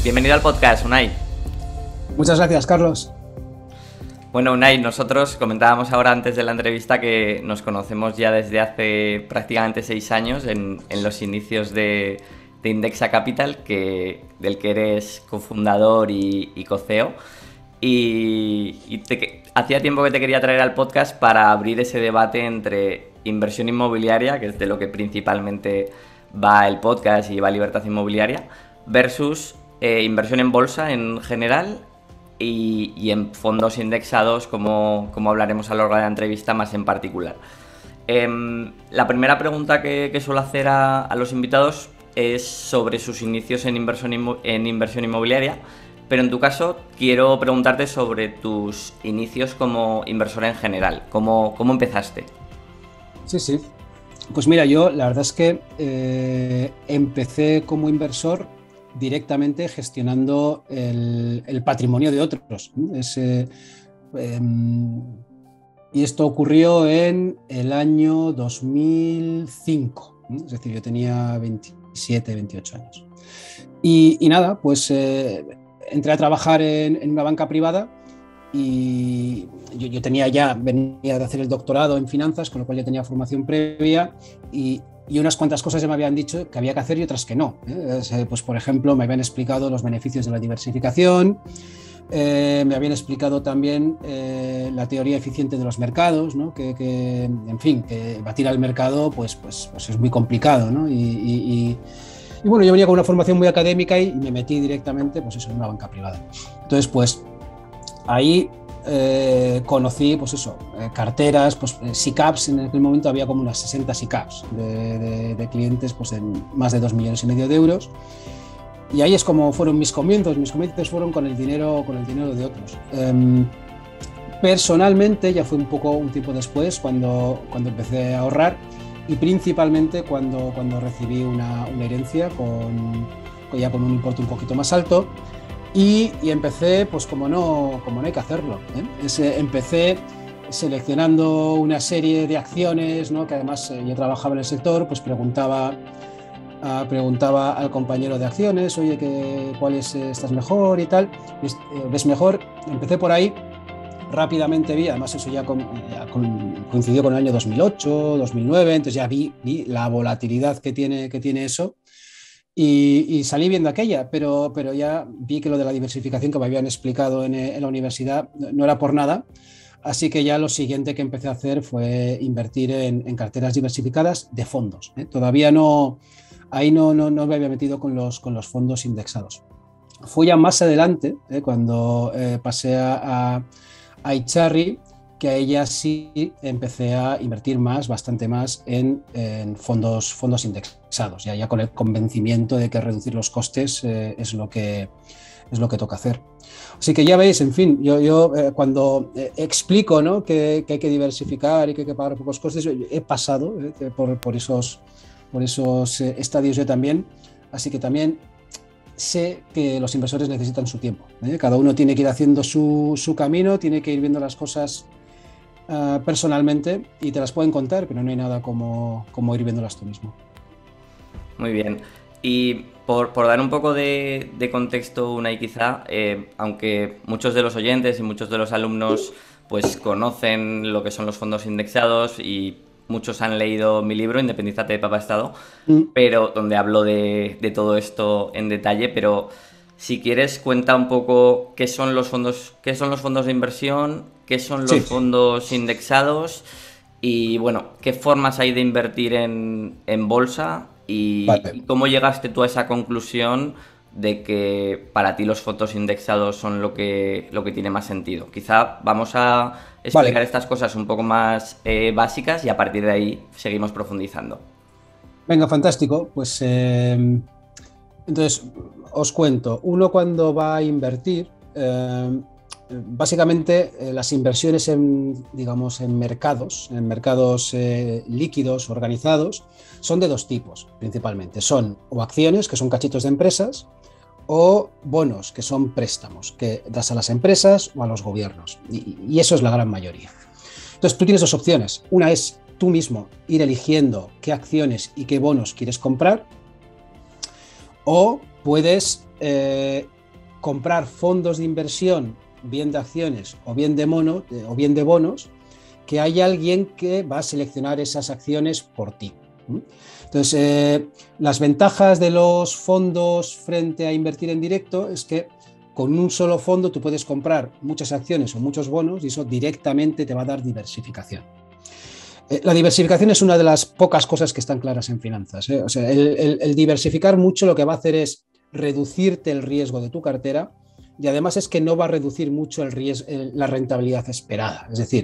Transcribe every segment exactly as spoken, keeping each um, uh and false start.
Bienvenido al podcast, Unai. Muchas gracias, Carlos. Bueno, Unai, nosotros comentábamos ahora antes de la entrevista que nos conocemos ya desde hace prácticamente seis años en, en los inicios de, de Indexa Capital, que, del que eres cofundador y, y co-C E O. Y, y te, hacía tiempo que te quería traer al podcast para abrir ese debate entre inversión inmobiliaria, que es de lo que principalmente va el podcast y va Libertad Inmobiliaria, versus eh, inversión en bolsa en general y, y en fondos indexados, como, como hablaremos a lo largo de la entrevista, más en particular. Eh, la primera pregunta que, que suelo hacer a, a los invitados es sobre sus inicios en inversión, inmo, en inversión inmobiliaria, pero en tu caso quiero preguntarte sobre tus inicios como inversor en general. ¿Cómo, cómo empezaste? Sí, sí. Pues mira, yo la verdad es que eh, empecé como inversor directamente gestionando el, el patrimonio de otros. Es, eh, eh, y esto ocurrió en el año dos mil cinco, ¿no? Es decir, yo tenía veintisiete, veintiocho años. Y, y nada, pues eh, entré a trabajar en, en una banca privada y yo, yo tenía ya, venía de hacer el doctorado en finanzas, con lo cual ya tenía formación previa y, y unas cuantas cosas ya me habían dicho que había que hacer y otras que no. ¿eh? Pues, por ejemplo, me habían explicado los beneficios de la diversificación, eh, me habían explicado también eh, la teoría eficiente de los mercados, ¿no? que, que, en fin, que batir al mercado pues, pues, pues es muy complicado, ¿no? y, y, y Y bueno, yo venía con una formación muy académica y me metí directamente pues eso, en una banca privada. Entonces, pues ahí eh, conocí pues eso, eh, carteras, pues S I C A Ps, en aquel momento había como unas sesenta S I C A Ps de, de, de clientes pues en más de dos millones y medio de euros. Y ahí es como fueron mis comienzos, mis comienzos fueron con el dinero, con el dinero de otros. Eh, personalmente, ya fue un poco un tiempo después, cuando, cuando empecé a ahorrar, y principalmente cuando, cuando recibí una, una herencia con, ya con un importe un poquito más alto y, y empecé, pues como no, como no hay que hacerlo, ¿eh? Es, empecé seleccionando una serie de acciones, ¿no? Que además eh, yo trabajaba en el sector, pues preguntaba, uh, preguntaba al compañero de acciones, oye, ¿qué, ¿cuál es, estás mejor y tal? ¿Ves, eh, ¿ves mejor? Empecé por ahí. Rápidamente vi, además eso ya, con, ya con, coincidió con el año dos mil ocho, dos mil nueve, entonces ya vi, vi la volatilidad que tiene, que tiene eso y, y salí viendo aquella, pero, pero ya vi que lo de la diversificación que me habían explicado en, en la universidad no era por nada, así que ya lo siguiente que empecé a hacer fue invertir en, en carteras diversificadas de fondos. ¿eh? Todavía no, ahí no, no, no me había metido con los, con los fondos indexados. Fue ya más adelante, ¿eh? cuando eh, pasé a, a a Itzarri, que a ella sí empecé a invertir más, bastante más en, en fondos, fondos indexados, ya, ya con el convencimiento de que reducir los costes eh, es, lo que, es lo que toca hacer. Así que ya veis, en fin, yo, yo eh, cuando eh, explico, ¿no? que, que hay que diversificar y que hay que pagar pocos costes, he pasado eh, por, por esos, por esos eh, estadios yo también, así que también sé que los inversores necesitan su tiempo. ¿eh? Cada uno tiene que ir haciendo su, su camino, tiene que ir viendo las cosas uh, personalmente y te las pueden contar, pero no hay nada como, como ir viéndolas tú mismo. Muy bien. Y por, por dar un poco de, de contexto, Unai, quizá, eh, aunque muchos de los oyentes y muchos de los alumnos pues conocen lo que son los fondos indexados y muchos han leído mi libro, Independízate de Papá Estado, mm. pero donde hablo de, de todo esto en detalle, pero si quieres cuenta un poco qué son los fondos, qué son los fondos de inversión, qué son los sí. fondos indexados y bueno, qué formas hay de invertir en, en bolsa y, vale. y cómo llegaste tú a esa conclusión de que para ti los fondos indexados son lo que, lo que tiene más sentido. Quizá vamos a explicar vale. estas cosas un poco más eh, básicas y a partir de ahí seguimos profundizando. Venga, fantástico. Pues eh, entonces os cuento. Uno cuando va a invertir, eh, básicamente eh, las inversiones en, digamos, en mercados, en mercados eh, líquidos, organizados, son de dos tipos principalmente. Son o acciones, que son cachitos de empresas, o bonos, que son préstamos que das a las empresas o a los gobiernos, y, y eso es la gran mayoría. Entonces tú tienes dos opciones. Una es tú mismo ir eligiendo qué acciones y qué bonos quieres comprar, o puedes eh, comprar fondos de inversión, bien de acciones o bien de, mono, de, o bien de bonos, que hay alguien que va a seleccionar esas acciones por ti. Entonces, eh, las ventajas de los fondos frente a invertir en directo es que con un solo fondo tú puedes comprar muchas acciones o muchos bonos y eso directamente te va a dar diversificación. Eh, la diversificación es una de las pocas cosas que están claras en finanzas. ¿eh? O sea, el, el, el diversificar mucho lo que va a hacer es reducirte el riesgo de tu cartera y además es que no va a reducir mucho el riesgo, el, la rentabilidad esperada. Es decir,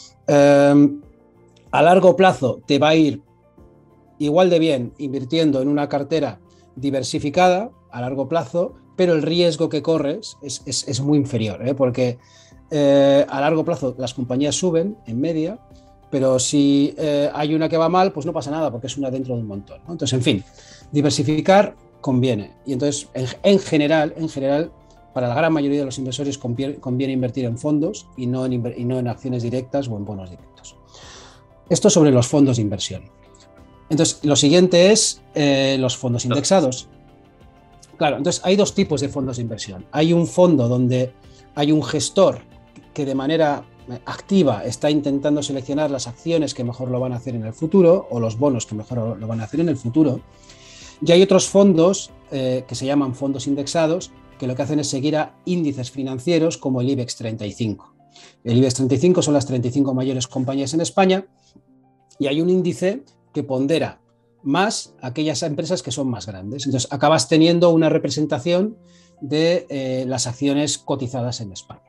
eh, a largo plazo te va a ir igual de bien invirtiendo en una cartera diversificada a largo plazo, pero el riesgo que corres es, es, es muy inferior, ¿eh? porque eh, a largo plazo las compañías suben en media, pero si eh, hay una que va mal, pues no pasa nada porque es una dentro de un montón, ¿no? Entonces, en fin, diversificar conviene. Y entonces, en, en general, en general, para la gran mayoría de los inversores conviene, conviene invertir en fondos y no en, y no en acciones directas o en bonos directos. Esto sobre los fondos de inversión. Entonces, lo siguiente es eh, los fondos indexados. Claro, entonces hay dos tipos de fondos de inversión. Hay un fondo donde hay un gestor que de manera activa está intentando seleccionar las acciones que mejor lo van a hacer en el futuro o los bonos que mejor lo van a hacer en el futuro. Y hay otros fondos eh, que se llaman fondos indexados que lo que hacen es seguir a índices financieros como el IBEX treinta y cinco. El IBEX treinta y cinco son las treinta y cinco mayores compañías en España y hay un índice que pondera más aquellas empresas que son más grandes. Entonces acabas teniendo una representación de eh, las acciones cotizadas en España.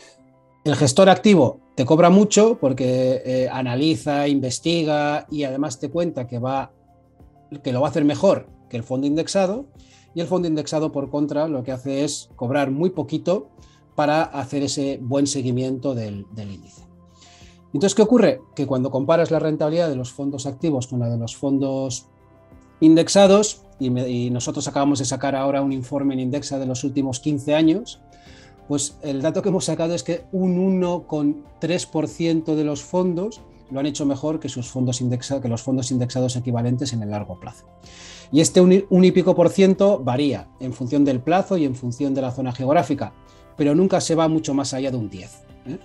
El gestor activo te cobra mucho porque eh, analiza, investiga y además te cuenta que, va, que lo va a hacer mejor que el fondo indexado, y el fondo indexado por contra lo que hace es cobrar muy poquito para hacer ese buen seguimiento del, del índice. Entonces, ¿qué ocurre? Que cuando comparas la rentabilidad de los fondos activos con la de los fondos indexados, y, me, y nosotros acabamos de sacar ahora un informe en Indexa de los últimos quince años, pues el dato que hemos sacado es que un uno coma tres por ciento de los fondos lo han hecho mejor que, sus fondos indexa, que los fondos indexados equivalentes en el largo plazo. Y este un, un y pico por ciento varía en función del plazo y en función de la zona geográfica, pero nunca se va mucho más allá de un diez. ¿eh?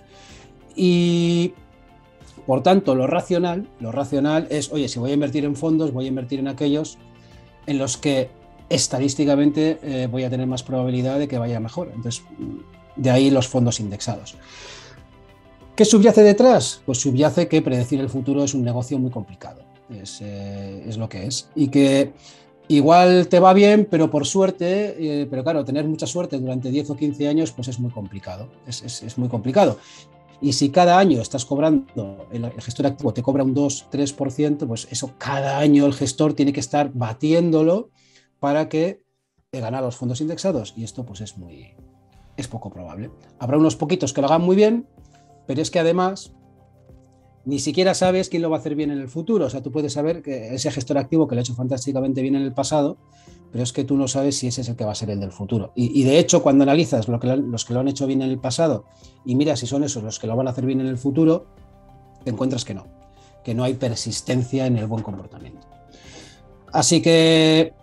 Y por tanto, lo racional, lo racional es, oye, si voy a invertir en fondos, voy a invertir en aquellos en los que estadísticamente eh, voy a tener más probabilidad de que vaya mejor. Entonces, de ahí los fondos indexados. ¿Qué subyace detrás? Pues subyace que predecir el futuro es un negocio muy complicado. Es, eh, es lo que es. Y que igual te va bien, pero por suerte, eh, pero claro, tener mucha suerte durante diez o quince años, pues es muy complicado. Es, es, es muy complicado. Y si cada año estás cobrando, el gestor activo te cobra un dos tres por ciento, pues eso cada año el gestor tiene que estar batiéndolo para que gane los fondos indexados. Y esto pues es, muy, es poco probable. Habrá unos poquitos que lo hagan muy bien, pero es que además ni siquiera sabes quién lo va a hacer bien en el futuro. O sea, tú puedes saber que ese gestor activo que lo ha hecho fantásticamente bien en el pasado, pero es que tú no sabes si ese es el que va a ser el del futuro. Y, y de hecho, cuando analizas lo que lo, los que lo han hecho bien en el pasado y miras si son esos los que lo van a hacer bien en el futuro, te encuentras que no, que no hay persistencia en el buen comportamiento. Así que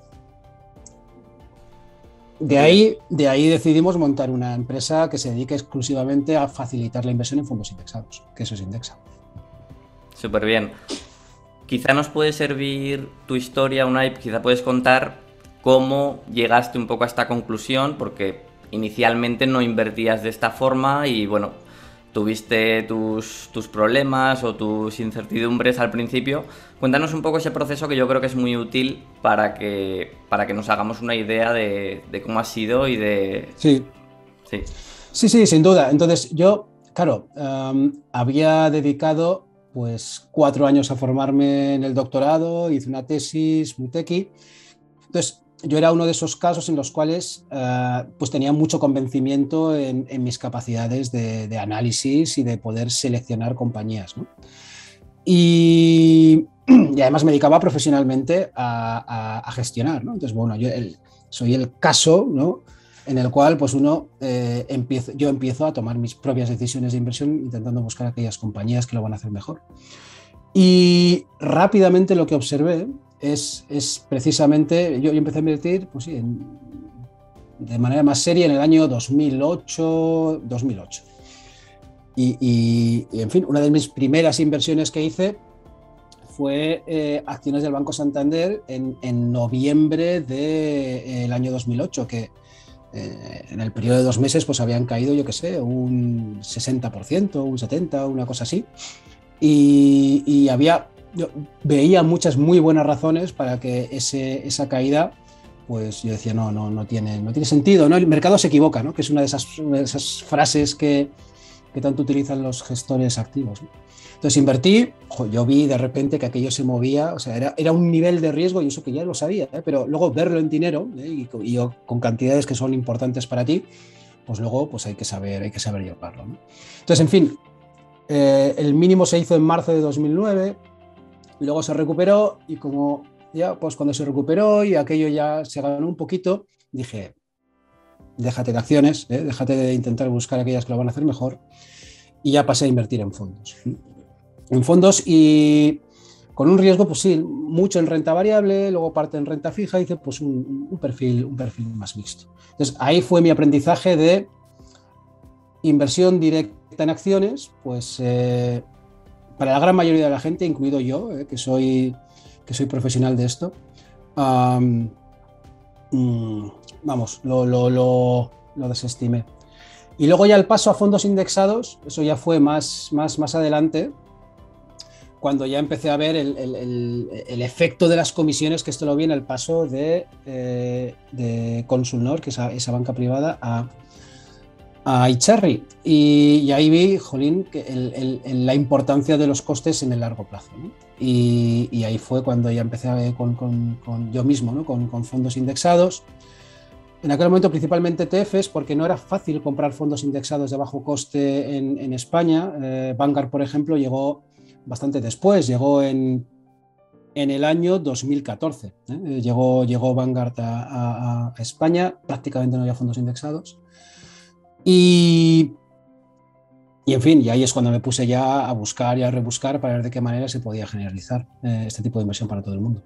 de ahí, de ahí decidimos montar una empresa que se dedique exclusivamente a facilitar la inversión en fondos indexados, que eso es Indexa. Súper bien. Quizá nos puede servir tu historia, Unai, quizá puedes contar cómo llegaste un poco a esta conclusión, porque inicialmente no invertías de esta forma y bueno, tuviste tus, tus problemas o tus incertidumbres al principio. Cuéntanos un poco ese proceso que yo creo que es muy útil para que, para que nos hagamos una idea de, de cómo ha sido y de... Sí. sí, sí, sí, sin duda. Entonces yo, claro, um, había dedicado pues cuatro años a formarme en el doctorado, hice una tesis muy tequi. Entonces yo era uno de esos casos en los cuales uh, pues tenía mucho convencimiento en, en mis capacidades de, de análisis y de poder seleccionar compañías, ¿no? Y, y además me dedicaba profesionalmente a, a, a gestionar, ¿no? Entonces, bueno, yo el, soy el caso, ¿no?, en el cual pues uno, eh, empiezo, yo empiezo a tomar mis propias decisiones de inversión intentando buscar aquellas compañías que lo van a hacer mejor. Y rápidamente lo que observé es, es precisamente, yo, yo empecé a invertir pues sí, en de manera más seria en el año dos mil ocho. Y, y, y, en fin, una de mis primeras inversiones que hice fue eh, acciones del Banco Santander en, en noviembre del año dos mil ocho, que eh, en el periodo de dos meses pues habían caído, yo qué sé, un sesenta por ciento, un setenta por ciento, una cosa así. Y, y había, yo veía muchas muy buenas razones para que ese, esa caída, pues yo decía, no, no, no, tiene, no tiene sentido, ¿no? El mercado se equivoca, ¿no? Que es una de esas, una de esas frases que, que tanto utilizan los gestores activos, ¿no? Entonces invertí, yo vi de repente que aquello se movía, o sea, era, era un nivel de riesgo y eso que ya lo sabía, ¿eh? Pero luego verlo en dinero, ¿eh? y, y yo, con cantidades que son importantes para ti, pues luego pues hay que saber, hay que saber llevarlo, ¿no? Entonces, en fin, eh, el mínimo se hizo en marzo de dos mil nueve, luego se recuperó y como ya, pues cuando se recuperó y aquello ya se ganó un poquito, dije, déjate de acciones, ¿eh? Déjate de intentar buscar aquellas que lo van a hacer mejor, y ya pasé a invertir en fondos. En fondos y con un riesgo, pues sí, mucho en renta variable, luego parte en renta fija, hice pues un, un, perfil, un perfil más mixto. Entonces ahí fue mi aprendizaje de inversión directa en acciones, pues eh, para la gran mayoría de la gente, incluido yo, eh, que, soy, que soy profesional de esto, um, um, vamos, lo, lo, lo, lo desestimé. Y luego ya el paso a fondos indexados, eso ya fue más, más, más adelante, cuando ya empecé a ver el, el, el, el efecto de las comisiones, que esto lo vi en el paso de, eh, de Consulnor, que es esa, esa banca privada, a, a Icherry. Y, y ahí vi, jolín, que el, el, el, la importancia de los costes en el largo plazo, ¿no? Y, y ahí fue cuando ya empecé a ver con, con, con yo mismo, ¿no? con, con fondos indexados. En aquel momento principalmente E T Fs, porque no era fácil comprar fondos indexados de bajo coste en, en España. Eh, Vanguard, por ejemplo, llegó bastante después, llegó en, en el año dos mil catorce. ¿eh? Llegó, llegó Vanguard a, a, a España, prácticamente no había fondos indexados. Y, y en fin, y ahí es cuando me puse ya a buscar y a rebuscar para ver de qué manera se podía generalizar eh, este tipo de inversión para todo el mundo.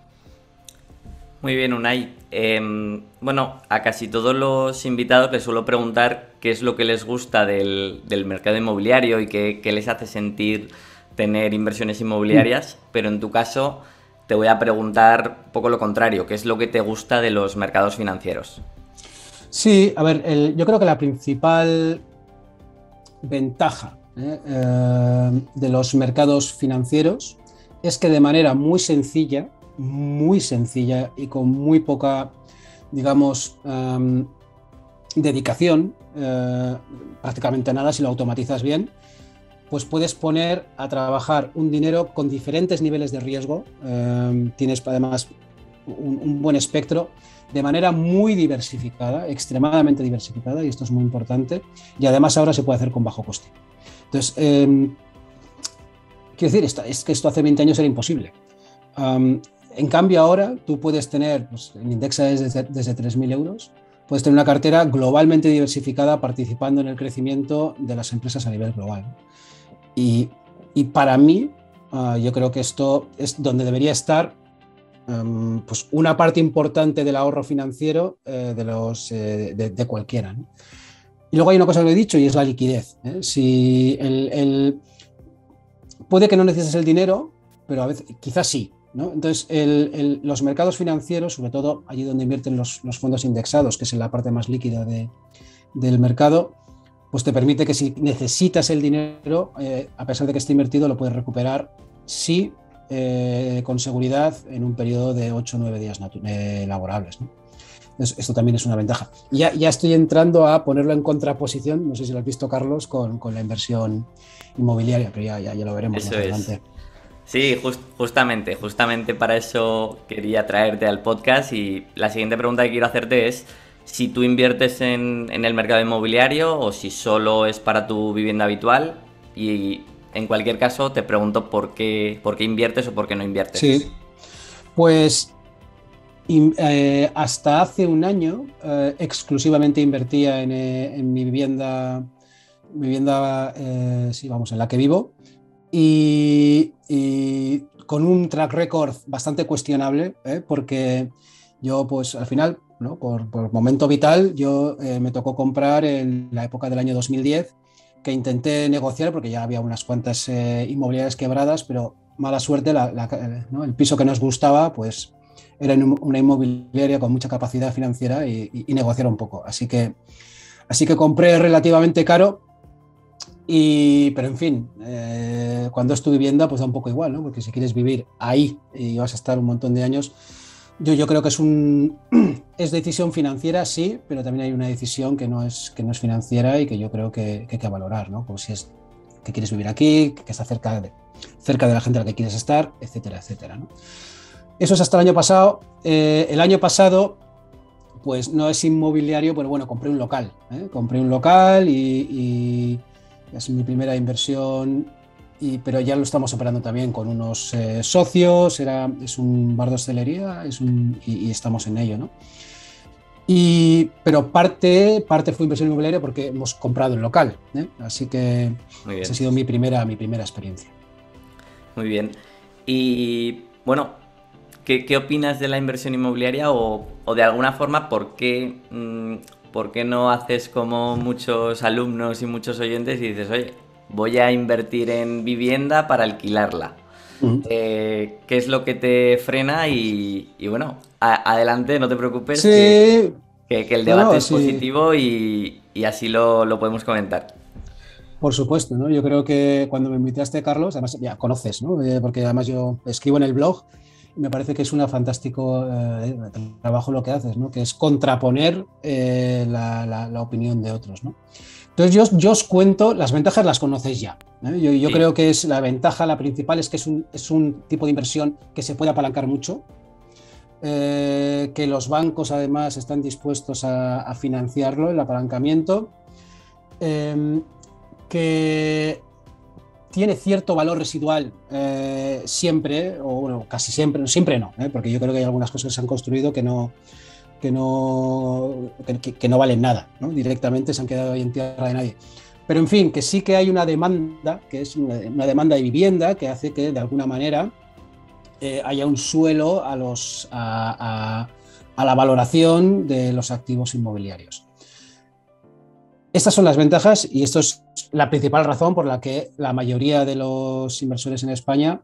Muy bien, Unai. Eh, bueno, a casi todos los invitados les suelo preguntar qué es lo que les gusta del, del mercado inmobiliario y qué, qué les hace sentir tener inversiones inmobiliarias, mm. pero en tu caso te voy a preguntar un poco lo contrario, ¿qué es lo que te gusta de los mercados financieros? Sí, a ver, el, yo creo que la principal ventaja eh, eh, de los mercados financieros es que de manera muy sencilla, muy sencilla y con muy poca, digamos, um, dedicación, eh, prácticamente nada si lo automatizas bien, pues puedes poner a trabajar un dinero con diferentes niveles de riesgo. Eh, tienes además un, un buen espectro de manera muy diversificada, extremadamente diversificada, y esto es muy importante, y además ahora se puede hacer con bajo coste. Entonces, eh, quiero decir, esto, es que esto hace veinte años era imposible. Um, en cambio ahora tú puedes tener, pues, en Indexa es desde, desde tres mil euros, puedes tener una cartera globalmente diversificada participando en el crecimiento de las empresas a nivel global. Y, y para mí, uh, yo creo que esto es donde debería estar um, pues una parte importante del ahorro financiero eh, de, los, eh, de, de cualquiera, ¿no? Y luego hay una cosa que he dicho y es la liquidez, ¿eh? Si el, el, puede que no necesites el dinero, pero a veces quizás sí, ¿no? Entonces, el, el, los mercados financieros, sobre todo allí donde invierten los, los fondos indexados, que es en la parte más líquida de, del mercado, pues te permite que si necesitas el dinero, eh, a pesar de que esté invertido, lo puedes recuperar, sí, eh, con seguridad, en un periodo de ocho o nueve días eh, laborables, ¿no? Entonces, esto también es una ventaja. Y ya, ya estoy entrando a ponerlo en contraposición, no sé si lo has visto, Carlos, con, con la inversión inmobiliaria, pero ya, ya, ya lo veremos eso más adelante. Es. Sí, just, justamente, justamente para eso quería traerte al podcast, y la siguiente pregunta que quiero hacerte es si tú inviertes en, en el mercado inmobiliario o si solo es para tu vivienda habitual, y en cualquier caso te pregunto por qué, por qué inviertes o por qué no inviertes. Sí, pues in, eh, hasta hace un año eh, exclusivamente invertía en, eh, en mi vivienda, vivienda eh, sí, vamos, en la que vivo, y, y con un track record bastante cuestionable, ¿eh? Porque yo pues al final ¿no? Por, por momento vital, yo eh, me tocó comprar en la época del año dos mil diez, que intenté negociar porque ya había unas cuantas eh, inmobiliarias quebradas, pero mala suerte, la, la, ¿no? El piso que nos gustaba, pues era una inmobiliaria con mucha capacidad financiera y, y, y negociar un poco. Así que, así que compré relativamente caro. Y, pero en fin, eh, cuando es tu vivienda, pues da un poco igual, ¿no? Porque si quieres vivir ahí y vas a estar un montón de años, yo, yo creo que es un es decisión financiera, sí, pero también hay una decisión que no es, que no es financiera y que yo creo que, que hay que valorar, ¿no? Pues si es que quieres vivir aquí, que está cerca de, cerca de la gente a la que quieres estar, etcétera, etcétera, ¿no? Eso es hasta el año pasado. Eh, el año pasado, pues no es inmobiliario, pero bueno, compré un local, ¿eh? Compré un local y... y es mi primera inversión, y, pero ya lo estamos operando también con unos eh, socios, era, es un bar de hostelería es un, y, y estamos en ello, ¿no? Y, pero parte, parte fue inversión inmobiliaria porque hemos comprado el local, ¿eh? Así que esa ha sido mi primera, mi primera experiencia. Muy bien. Y bueno, ¿qué, qué opinas de la inversión inmobiliaria o, o de alguna forma por qué... Mmm, ¿por qué no haces como muchos alumnos y muchos oyentes y dices, oye, voy a invertir en vivienda para alquilarla? Uh-huh. Eh, ¿qué es lo que te frena? Y, y bueno, a, adelante, no te preocupes, sí. que, que, que el debate no, no, es sí. positivo y, y así lo, lo podemos comentar. Por supuesto, ¿no? Yo creo que cuando me invitaste, Carlos, además ya conoces, ¿no? Eh, porque además yo escribo en el blog. Me parece que es un fantástico eh, trabajo lo que haces, ¿no? Que es contraponer eh, la, la, la opinión de otros, ¿no? Entonces yo, yo os cuento, las ventajas las conocéis ya, ¿eh? Yo, yo sí. creo que es la ventaja, la principal es que es un, es un tipo de inversión que se puede apalancar mucho, eh, que los bancos además están dispuestos a, a financiarlo, el apalancamiento, eh, que... tiene cierto valor residual eh, siempre, o bueno, casi siempre, siempre no, ¿eh? Porque yo creo que hay algunas cosas que se han construido que no, que no, que, que no valen nada, ¿no? Directamente se han quedado ahí en tierra de nadie. Pero en fin, que sí que hay una demanda, que es una, una demanda de vivienda que hace que de alguna manera eh, haya un suelo a, los, a, a, a la valoración de los activos inmobiliarios. Estas son las ventajas y esto es la principal razón por la que la mayoría de los inversores en España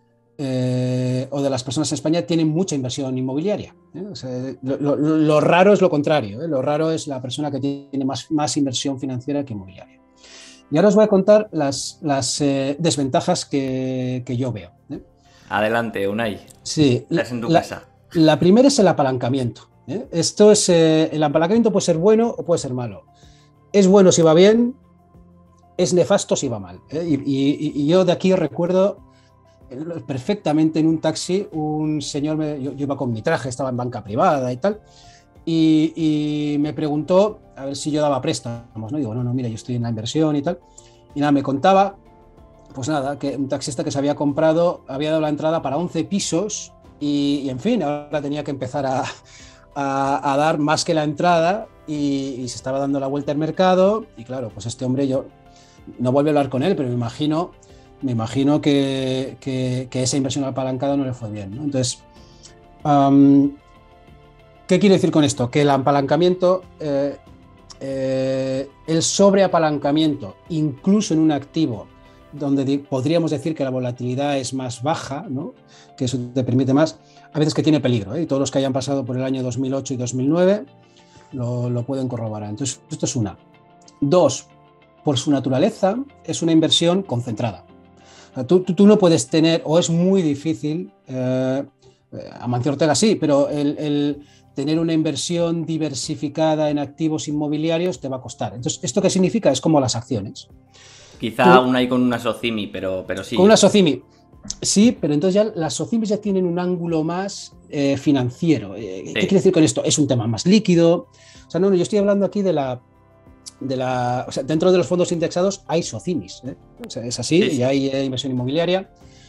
eh, o de las personas en España tienen mucha inversión inmobiliaria, ¿eh? O sea, lo, lo, lo raro es lo contrario, ¿eh? Lo raro es la persona que tiene más, más inversión financiera que inmobiliaria. Y ahora os voy a contar las, las eh, desventajas que, que yo veo, ¿eh? Adelante, Unai. Sí, estás en tu la, casa. La primera es el apalancamiento, ¿eh? Esto es, eh, el apalancamiento puede ser bueno o puede ser malo. Es bueno si va bien, es nefasto si va mal, ¿eh? Y, y, y yo de aquí recuerdo perfectamente en un taxi, un señor, me, yo, yo iba con mi traje, estaba en banca privada y tal, y, y me preguntó a ver si yo daba préstamos, ¿no? Y digo, no, no, mira, yo estoy en la inversión y tal. Y nada, me contaba, pues nada, que un taxista que se había comprado, había dado la entrada para once pisos y, y en fin, ahora tenía que empezar a... A, a dar más que la entrada y, y se estaba dando la vuelta al mercado y claro, pues este hombre, yo no vuelvo a hablar con él, pero me imagino, me imagino que, que, que esa inversión apalancada no le fue bien, ¿no? Entonces, um, ¿qué quiero decir con esto? Que el apalancamiento, eh, eh, el sobreapalancamiento, incluso en un activo donde podríamos decir que la volatilidad es más baja, ¿no? Que eso te permite más, a veces que tiene peligro, ¿eh? Y todos los que hayan pasado por el año dos mil ocho y dos mil nueve lo, lo pueden corroborar. Entonces, esto es una. Dos, por su naturaleza, es una inversión concentrada. O sea, tú, tú, tú no puedes tener, o es muy difícil, eh, Amancio Ortega sí, pero el, el tener una inversión diversificada en activos inmobiliarios te va a costar. Entonces, ¿esto qué significa? Es como las acciones. Quizá una hay con una SOCIMI, pero, pero sí. Con una SOCIMI, sí, pero entonces ya las SOCIMIs ya tienen un ángulo más eh, financiero. Eh, sí. ¿Qué quiere decir con esto? Es un tema más líquido. O sea, no, no, yo estoy hablando aquí de la... De la o sea, dentro de los fondos indexados hay SOCIMIs, ¿eh? O sea, es así, sí, sí. Y hay eh, inversión inmobiliaria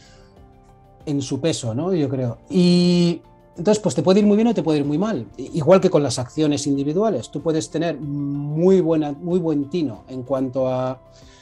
en su peso, ¿no? Yo creo. Y entonces, pues te puede ir muy bien o te puede ir muy mal. Igual que con las acciones individuales. Tú puedes tener muy, buena, muy buen tino en cuanto a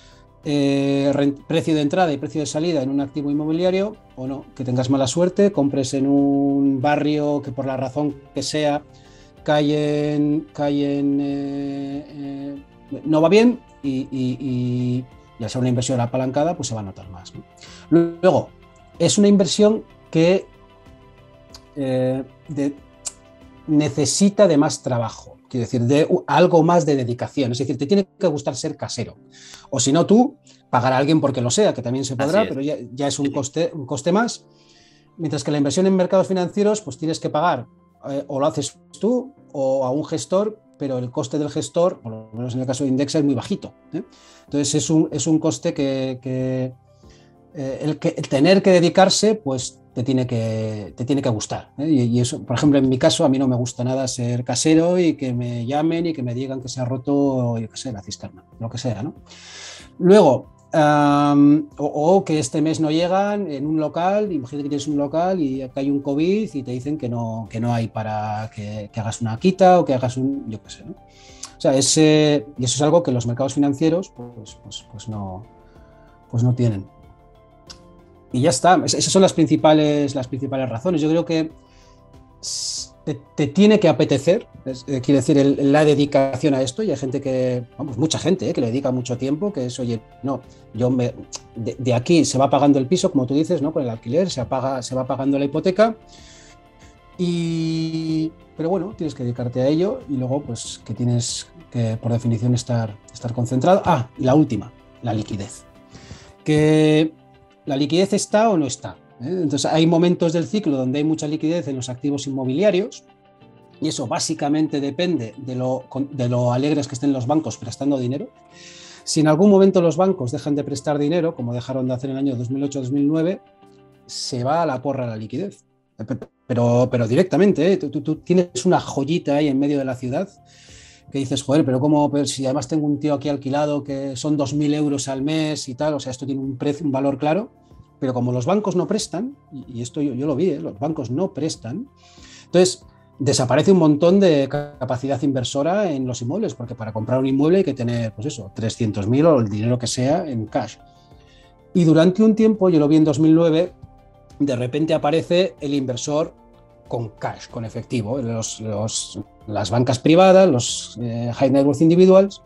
Eh, precio de entrada y precio de salida en un activo inmobiliario, o no, que tengas mala suerte, compres en un barrio que por la razón que sea caen, caen eh, eh, no va bien y, y, y, y al ser una inversión apalancada, pues se va a notar más, ¿no? Luego, es una inversión que eh, de, necesita de más trabajo, quiero decir, de algo más de dedicación, es decir, te tiene que gustar ser casero, o si no tú, pagar a alguien porque lo sea, que también se podrá, pero ya, ya es un coste, un coste más, mientras que la inversión en mercados financieros, pues tienes que pagar, eh, o lo haces tú, o a un gestor, pero el coste del gestor, por lo menos en el caso de Indexa, es muy bajito, ¿eh? Entonces es un, es un coste que, que, eh, el que el tener que dedicarse, pues te tiene que, te tiene que gustar, ¿eh? Y, y eso, por ejemplo, en mi caso, a mí no me gusta nada ser casero y que me llamen y que me digan que se ha roto, yo qué sé, la cisterna, lo que sea, ¿no? Luego, um, o, o que este mes no llegan en un local, imagínate que tienes un local y acá hay un COVID y te dicen que no, que no hay para que, que hagas una quita o que hagas un, yo qué sé, ¿no? O sea, ese, y eso es algo que los mercados financieros pues, pues, pues, no, pues no tienen. Y ya está, esas son las principales, las principales razones. Yo creo que te, te tiene que apetecer, es, eh, quiere decir, el, la dedicación a esto, y hay gente que, vamos, mucha gente eh, que le dedica mucho tiempo, que es, oye, no, yo me, de, de aquí se va pagando el piso, como tú dices, ¿no? Con el alquiler, se, apaga, se va pagando la hipoteca, y, pero bueno, tienes que dedicarte a ello, y luego, pues, que tienes que, por definición, estar, estar concentrado. Ah, y la última, la liquidez. Que la liquidez está o no está. ¿eh? Entonces hay momentos del ciclo donde hay mucha liquidez en los activos inmobiliarios y eso básicamente depende de lo, de lo alegres que estén los bancos prestando dinero. Si en algún momento los bancos dejan de prestar dinero, como dejaron de hacer en el año dos mil ocho dos mil nueve, se va a la porra la liquidez. Pero, pero directamente, ¿eh? tú, tú, tú tienes una joyita ahí en medio de la ciudad que dices, joder, pero cómo, pero si además tengo un tío aquí alquilado que son dos mil euros al mes y tal, o sea, esto tiene un precio, un valor claro, pero como los bancos no prestan, y, y esto yo, yo lo vi, ¿eh? Los bancos no prestan, entonces desaparece un montón de capacidad inversora en los inmuebles, porque para comprar un inmueble hay que tener, pues eso, trescientos mil o el dinero que sea en cash. Y durante un tiempo, yo lo vi en dos mil nueve, de repente aparece el inversor con cash, con efectivo, los, los, las bancas privadas, los eh, high net worth individuals,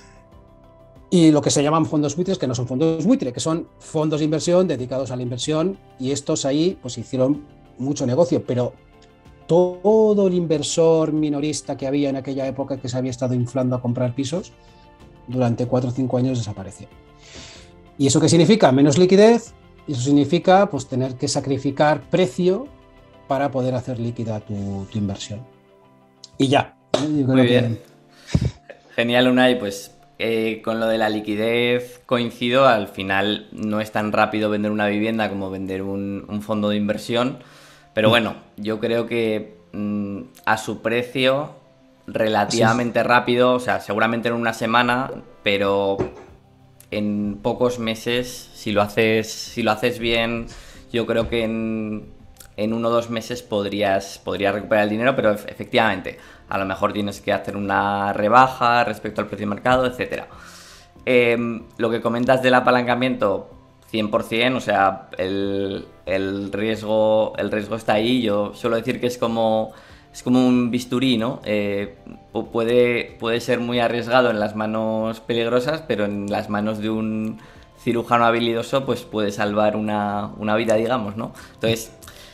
y lo que se llaman fondos buitres, que no son fondos buitre, que son fondos de inversión dedicados a la inversión, y estos ahí pues hicieron mucho negocio, pero todo el inversor minorista que había en aquella época, que se había estado inflando a comprar pisos, durante cuatro o cinco años desapareció. ¿Y eso qué significa? Menos liquidez, y eso significa pues tener que sacrificar precio para poder hacer líquida tu, tu inversión. Y ya. ¿eh? Yo creo Muy bien. Que... Genial, Unai. Pues eh, con lo de la liquidez coincido. Al final no es tan rápido vender una vivienda como vender un, un fondo de inversión. Pero bueno, yo creo que mmm, a su precio, relativamente sí. rápido, o sea, seguramente en una semana, pero en pocos meses, si lo haces, si lo haces bien, yo creo que en... en uno o dos meses podrías, podrías recuperar el dinero, pero efectivamente, a lo mejor tienes que hacer una rebaja respecto al precio de mercado, etcétera. Eh, lo que comentas del apalancamiento, cien por ciento, o sea, el, el, riesgo, el riesgo está ahí. Yo suelo decir que es como, es como un bisturí, ¿no? Eh, puede, puede ser muy arriesgado en las manos peligrosas, pero en las manos de un cirujano habilidoso, pues puede salvar una, una vida, digamos, ¿no? Entonces...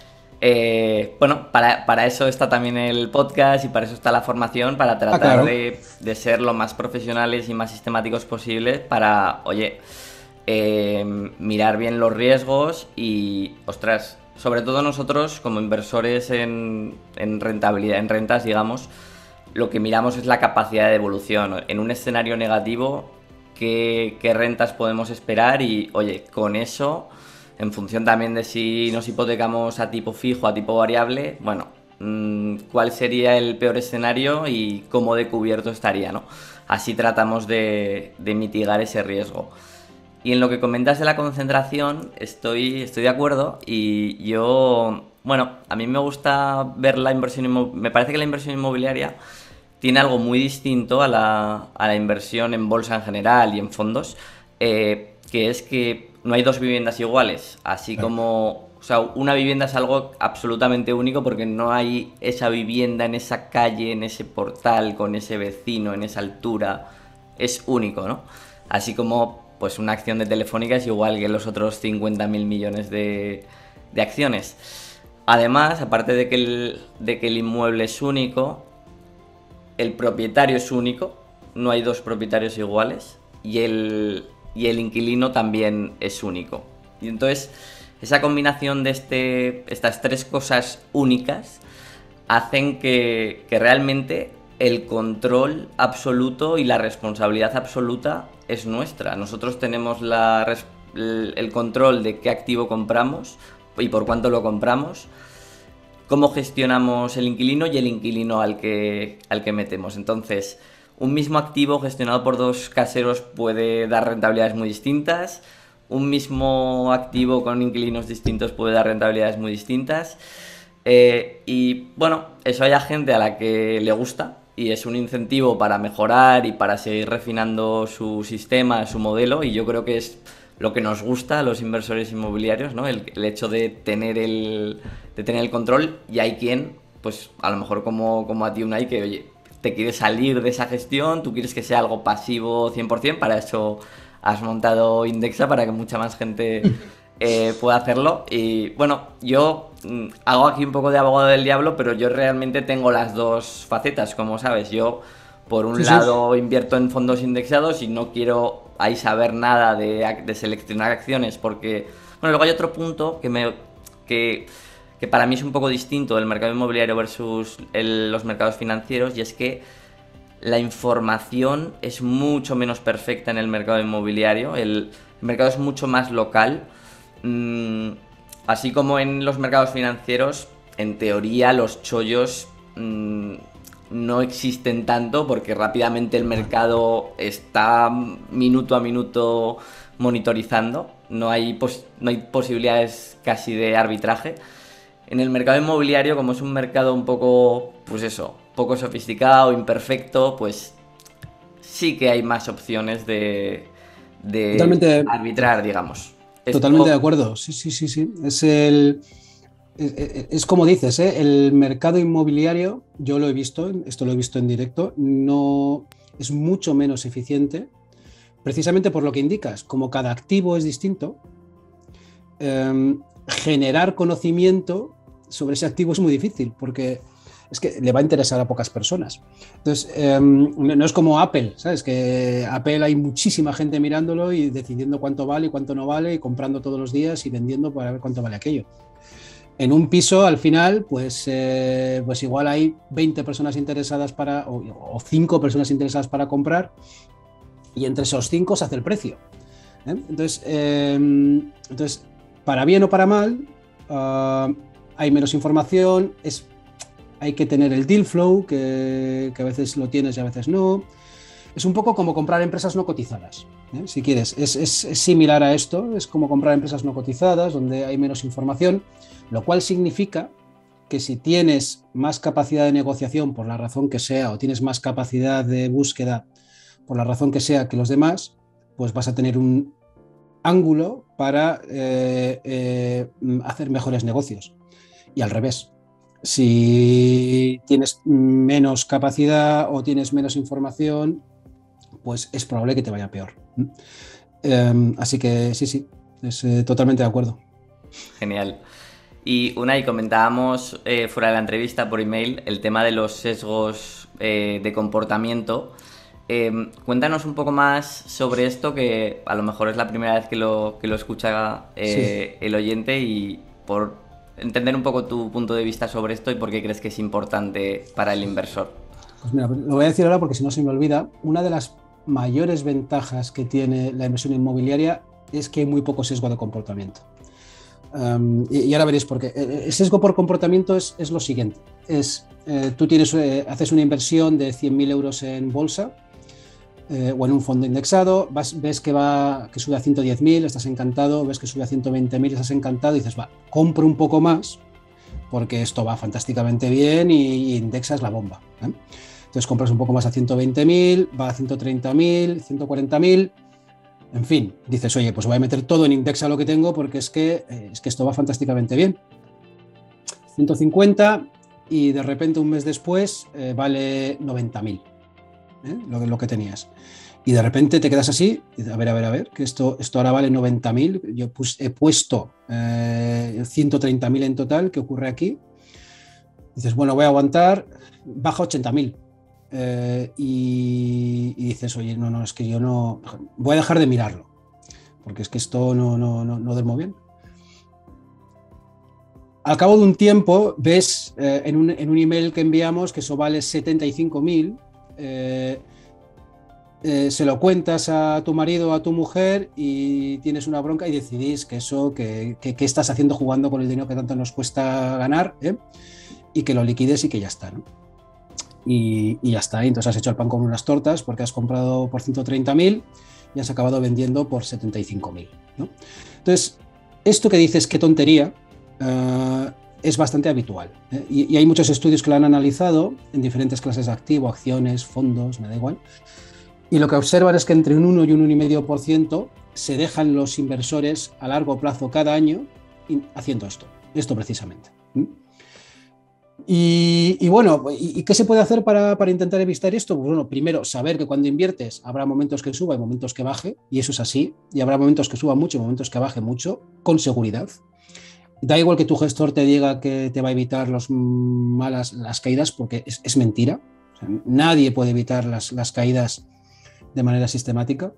Eh, bueno, para, para eso está también el podcast y para eso está la formación, para tratar ah, claro. de, de ser lo más profesionales y más sistemáticos posibles para, oye, eh, mirar bien los riesgos y, ostras, sobre todo nosotros como inversores en, en rentabilidad, en rentas, digamos, lo que miramos es la capacidad de evolución. En un escenario negativo, ¿qué, qué rentas podemos esperar? Y, oye, con eso... en función también de si nos hipotecamos a tipo fijo, a tipo variable, bueno, cuál sería el peor escenario y cómo de cubierto estaría, ¿no? Así tratamos de, de mitigar ese riesgo. Y en lo que comentas de la concentración, estoy, estoy de acuerdo y yo, bueno, a mí me gusta ver la inversión inmobiliaria, me parece que la inversión inmobiliaria tiene algo muy distinto a la, a la inversión en bolsa en general y en fondos, eh, que es que no hay dos viviendas iguales, así como sea, una vivienda es algo absolutamente único porque no hay esa vivienda en esa calle, en ese portal, con ese vecino, en esa altura. Es único, ¿no? Así como pues una acción de Telefónica es igual que los otros cincuenta mil millones de, de acciones. Además, aparte de que, el, de que el inmueble es único, el propietario es único, no hay dos propietarios iguales, y el, y el inquilino también es único. Y entonces, esa combinación de este, estas tres cosas únicas hacen que, que realmente el control absoluto y la responsabilidad absoluta es nuestra. Nosotros tenemos la, el control de qué activo compramos y por cuánto lo compramos, cómo gestionamos el inquilino y el inquilino al que, al que metemos. Entonces, un mismo activo gestionado por dos caseros puede dar rentabilidades muy distintas. Un mismo activo con inquilinos distintos puede dar rentabilidades muy distintas. Eh, y bueno, eso hay a gente a la que le gusta y es un incentivo para mejorar y para seguir refinando su sistema, su modelo, y yo creo que es lo que nos gusta a los inversores inmobiliarios, ¿no? El, el hecho de tener el, de tener el control. Y hay quien, pues a lo mejor como, como a ti, Unai, que oye, te quieres salir de esa gestión, tú quieres que sea algo pasivo cien por ciento, para eso has montado Indexa, para que mucha más gente eh, pueda hacerlo. Y bueno, yo mm, hago aquí un poco de abogado del diablo, pero yo realmente tengo las dos facetas, como sabes. Yo, por un sí, lado, sí. invierto en fondos indexados y no quiero ahí saber nada de, de seleccionar acciones, porque, bueno, luego hay otro punto que me que, que para mí es un poco distinto del mercado inmobiliario versus el, los mercados financieros, y es que la información es mucho menos perfecta en el mercado inmobiliario. El, el mercado es mucho más local. Mm, así como en los mercados financieros, en teoría los chollos mmm, no existen tanto, porque rápidamente el mercado está minuto a minuto monitorizando. No hay, pos- no hay posibilidades casi de arbitraje. En el mercado inmobiliario, como es un mercado un poco, pues eso, poco sofisticado, imperfecto, pues sí que hay más opciones de, de Totalmente, arbitrar, digamos. Totalmente Esto... de acuerdo, sí, sí, sí, sí. Es el... Es, es como dices, ¿eh? El mercado inmobiliario, yo lo he visto, esto lo he visto en directo, no es mucho menos eficiente, precisamente por lo que indicas. Como cada activo es distinto, eh, generar conocimiento sobre ese activo es muy difícil, porque es que le va a interesar a pocas personas. Entonces, eh, no es como Apple, ¿sabes? Que Apple hay muchísima gente mirándolo y decidiendo cuánto vale y cuánto no vale, y comprando todos los días y vendiendo para ver cuánto vale aquello. En un piso, al final, pues, eh, pues igual hay veinte personas interesadas para, o, o cinco personas interesadas para comprar, y entre esos cinco se hace el precio. ¿eh? Entonces, eh, entonces, para bien o para mal, uh, hay menos información, es, hay que tener el deal flow, que, que a veces lo tienes y a veces no. Es un poco como comprar empresas no cotizadas, ¿eh? Si quieres. Es, es, es similar a esto, es como comprar empresas no cotizadas, donde hay menos información, lo cual significa que si tienes más capacidad de negociación, por la razón que sea, o tienes más capacidad de búsqueda, por la razón que sea, que los demás, pues vas a tener un ángulo para eh, eh, hacer mejores negocios. Y al revés. Si tienes menos capacidad o tienes menos información, pues es probable que te vaya peor. Eh, así que sí, sí, es eh, totalmente de acuerdo. Genial. Y Unai, comentábamos eh, fuera de la entrevista por email el tema de los sesgos eh, de comportamiento. Eh, cuéntanos un poco más sobre esto, que a lo mejor es la primera vez que lo, que lo escucha eh, sí. el oyente, y por entender un poco tu punto de vista sobre esto y por qué crees que es importante para el inversor. Pues mira, lo voy a decir ahora porque si no se me olvida. Una de las mayores ventajas que tiene la inversión inmobiliaria es que hay muy poco sesgo de comportamiento. Um, y, y ahora veréis por qué. El sesgo por comportamiento es, es lo siguiente. Es, eh, tú tienes, eh, haces una inversión de cien mil euros en bolsa eh, o en un fondo indexado, vas, ves que, va, que sube a ciento diez mil, estás encantado, ves que sube a ciento veinte mil, estás encantado y dices, va, compro un poco más porque esto va fantásticamente bien y, y Indexa es la bomba. ¿eh? Entonces compras un poco más a ciento veinte mil, va a ciento treinta mil, ciento cuarenta mil, En fin, dices, oye, pues voy a meter todo en Indexa lo que tengo porque es que, eh, es que esto va fantásticamente bien. ciento cincuenta y de repente un mes después eh, vale noventa mil, ¿eh? lo, lo que tenías. Y de repente te quedas así, y dices, a ver, a ver, a ver, que esto, esto ahora vale noventa mil, yo pues, he puesto eh, ciento treinta mil en total, ¿qué ocurre aquí? Dices, bueno, voy a aguantar, baja ochenta mil. Eh, y, y dices, oye, no, no, es que yo no, voy a dejar de mirarlo, porque es que esto no, no, no, no duermo bien. Al cabo de un tiempo ves eh, en, un, en un email que enviamos que eso vale setenta y cinco mil, eh, eh, se lo cuentas a tu marido o a tu mujer y tienes una bronca y decidís que eso, que, que, que estás haciendo jugando con el dinero que tanto nos cuesta ganar, ¿eh? Y que lo liquides y que ya está, ¿no? Y, y ya está, y entonces has hecho el pan con unas tortas porque has comprado por ciento treinta mil y has acabado vendiendo por setenta y cinco mil, ¿no? Entonces, esto que dices, qué tontería, uh, es bastante habitual, ¿eh? y, y hay muchos estudios que lo han analizado en diferentes clases de activo, acciones, fondos, me da igual, y lo que observan es que entre un uno y un uno coma cinco por ciento se dejan los inversores a largo plazo cada año haciendo esto, esto precisamente. ¿Mm? Y, y bueno, ¿y, y qué se puede hacer para, para intentar evitar esto? Pues bueno, primero, saber que cuando inviertes habrá momentos que suba y momentos que baje, y eso es así, y habrá momentos que suba mucho y momentos que baje mucho, con seguridad. Da igual que tu gestor te diga que te va a evitar los malas, las caídas, porque es, es mentira. O sea, nadie puede evitar las, las caídas de manera sistemática.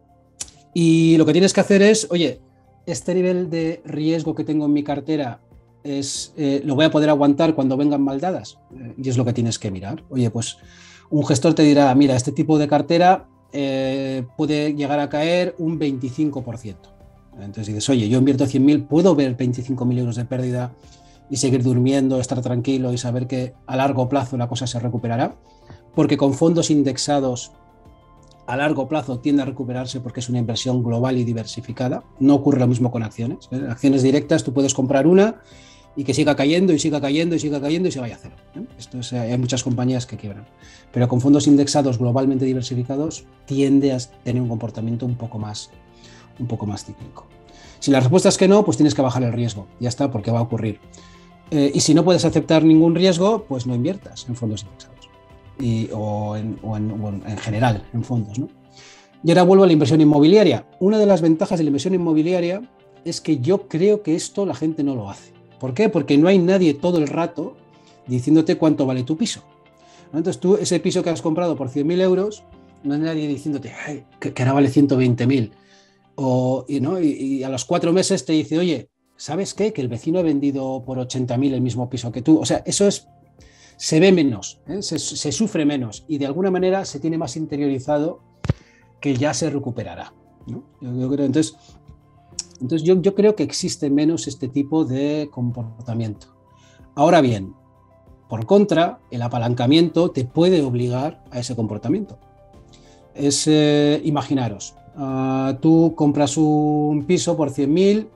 Y lo que tienes que hacer es, oye, este nivel de riesgo que tengo en mi cartera es, eh, lo voy a poder aguantar cuando vengan mal dadas, eh, y es lo que tienes que mirar. Oye, pues un gestor te dirá, mira, este tipo de cartera eh, puede llegar a caer un veinticinco por ciento. Entonces dices, oye, yo invierto cien mil, ¿puedo ver veinticinco mil euros de pérdida y seguir durmiendo, estar tranquilo y saber que a largo plazo la cosa se recuperará? Porque con fondos indexados a largo plazo tiende a recuperarse porque es una inversión global y diversificada. No ocurre lo mismo con acciones. ¿eh? Acciones directas, tú puedes comprar una y que siga cayendo y siga cayendo y siga cayendo y se vaya a cero. ¿eh? Esto es, hay muchas compañías que quiebran. Pero con fondos indexados globalmente diversificados tiende a tener un comportamiento un poco más, un poco más cíclico. Si la respuesta es que no, pues tienes que bajar el riesgo. Ya está, porque va a ocurrir. Eh, y si no puedes aceptar ningún riesgo, pues no inviertas en fondos indexados. Y, o, en, o, en, o en general en fondos, ¿no? Y ahora vuelvo a la inversión inmobiliaria. Una de las ventajas de la inversión inmobiliaria es que yo creo que esto la gente no lo hace. ¿Por qué? Porque no hay nadie todo el rato diciéndote cuánto vale tu piso, ¿no? Entonces tú, ese piso que has comprado por cien mil euros, no hay nadie diciéndote hey, que, que ahora vale ciento veinte mil. O, y, ¿no? y, y a los cuatro meses te dice, oye, ¿sabes qué? Que el vecino ha vendido por ochenta mil el mismo piso que tú. O sea, eso es... se ve menos, ¿eh? se, se sufre menos y de alguna manera se tiene más interiorizado que ya se recuperará, ¿no? Yo, yo creo, entonces, entonces yo, yo creo que existe menos este tipo de comportamiento. Ahora bien, por contra, el apalancamiento te puede obligar a ese comportamiento. Es, eh, imaginaros, uh, tú compras un piso por cien mil,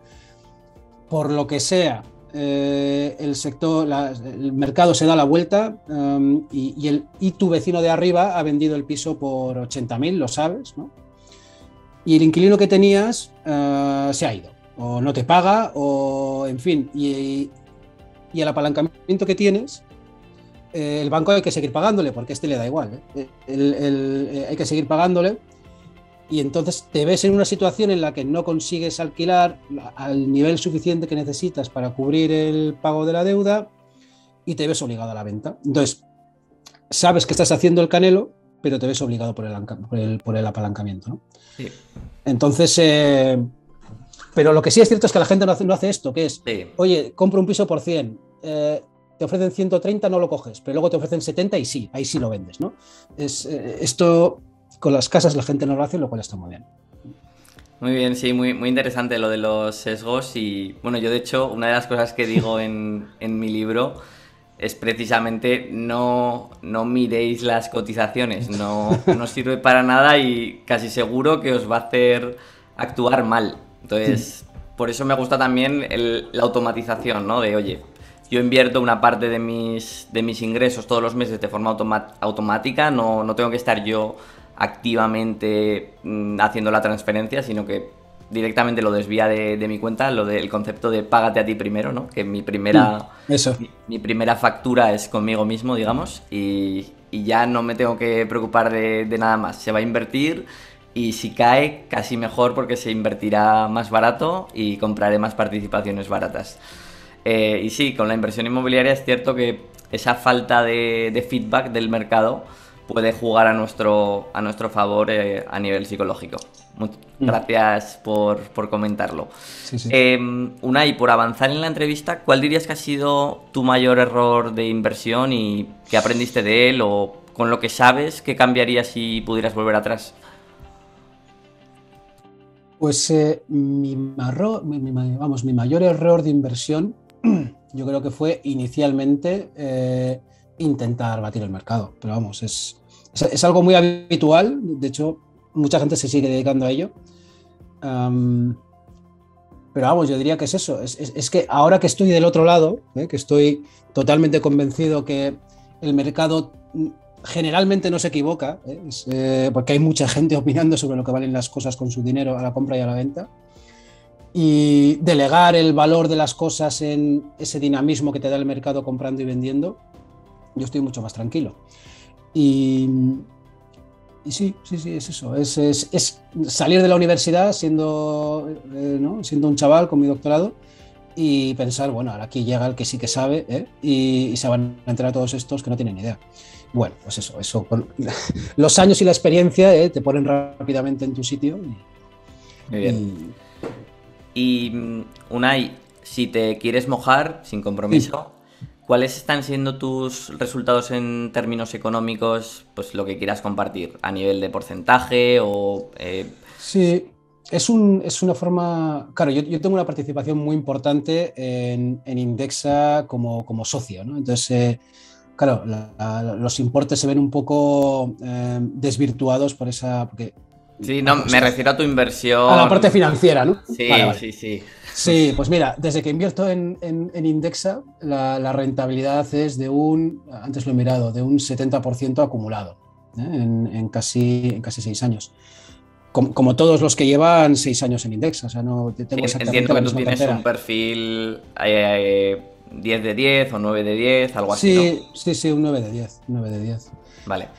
por lo que sea, Eh, el sector, la, el mercado se da la vuelta um, y, y, el, y tu vecino de arriba ha vendido el piso por ochenta mil, lo sabes, ¿no? Y el inquilino que tenías uh, se ha ido, o no te paga, o en fin, y, y el apalancamiento que tienes, eh, el banco hay que seguir pagándole, porque a este le da igual, ¿eh? el, el, el, hay que seguir pagándole. Y entonces te ves en una situación en la que no consigues alquilar al nivel suficiente que necesitas para cubrir el pago de la deuda y te ves obligado a la venta. Entonces, sabes que estás haciendo el canelo, pero te ves obligado por el, por el, por el apalancamiento, ¿no? Sí. Entonces, eh, pero lo que sí es cierto es que la gente no hace, no hace esto, que es, sí. Oye, compro un piso por cien, eh, te ofrecen ciento treinta, no lo coges, pero luego te ofrecen setenta y sí, ahí sí lo vendes, ¿no? Es, eh, esto... Con las casas la gente no lo hace, lo cual está muy bien. Muy bien, sí, muy, muy interesante lo de los sesgos y bueno, yo de hecho una de las cosas que digo en, en mi libro es precisamente no, no miréis las cotizaciones, no, no sirve para nada y casi seguro que os va a hacer actuar mal. Entonces, por eso me gusta también el, la automatización, ¿no? De oye, yo invierto una parte de mis, de mis ingresos todos los meses de forma automa- automática, no, no tengo que estar yo activamente mmm, haciendo la transferencia, sino que directamente lo desvía de, de mi cuenta, lo del concepto de págate a ti primero, ¿no? Que mi primera, mm, eso. mi, mi primera factura es conmigo mismo, digamos, y, y ya no me tengo que preocupar de, de nada más. Se va a invertir y si cae, casi mejor porque se invertirá más barato y compraré más participaciones baratas. Eh, y sí, con la inversión inmobiliaria es cierto que esa falta de, de feedback del mercado puede jugar a nuestro, a nuestro favor eh, a nivel psicológico. Muchas gracias por, por comentarlo. Sí, sí. Eh, Unai, por avanzar en la entrevista, ¿cuál dirías que ha sido tu mayor error de inversión y qué aprendiste de él, o con lo que sabes, qué cambiarías si pudieras volver atrás? Pues eh, mi, marro, mi, mi, vamos, mi mayor error de inversión yo creo que fue inicialmente eh, intentar batir el mercado, pero vamos, es, es, es algo muy habitual, de hecho mucha gente se sigue dedicando a ello, um, pero vamos, yo diría que es eso, es, es, es que ahora que estoy del otro lado, eh, que estoy totalmente convencido que el mercado generalmente no se equivoca, ¿eh? Es, eh, porque hay mucha gente opinando sobre lo que valen las cosas con su dinero a la compra y a la venta, y delegar el valor de las cosas en ese dinamismo que te da el mercado comprando y vendiendo, yo estoy mucho más tranquilo. Y, y sí, sí, sí, es eso, es, es, es salir de la universidad siendo, eh, ¿no? siendo un chaval con mi doctorado y pensar, bueno, ahora aquí llega el que sí que sabe, ¿eh? y, y se van a enterar todos estos que no tienen ni idea. Bueno, pues eso, eso con los años y la experiencia ¿eh? te ponen rápidamente en tu sitio. Y, Muy bien. Y, y Unai, si te quieres mojar, sin compromiso, sí. ¿Cuáles están siendo tus resultados en términos económicos? Pues lo que quieras compartir, a nivel de porcentaje o... Eh... Sí, es, un, es una forma... Claro, yo, yo tengo una participación muy importante en, en Indexa como, como socio, ¿no? Entonces... Eh, Claro, la, la, los importes se ven un poco eh, desvirtuados por esa... Porque, sí, no, me refiero a tu inversión... A la parte financiera, ¿no? Sí, vale, vale. sí, sí. Sí, pues mira, desde que invierto en, en, en Indexa, la, la rentabilidad es de un, antes lo he mirado, de un setenta por ciento acumulado, ¿eh? en, en, casi, en casi seis años. Como, como todos los que llevan seis años en Indexa, o sea, no tengo exactamente entiendo la que tú misma tienes cartera. un perfil... Eh, diez de diez o nueve de diez, algo así, sí, ¿no? Sí, sí, un nueve de diez, nueve de diez. Vale.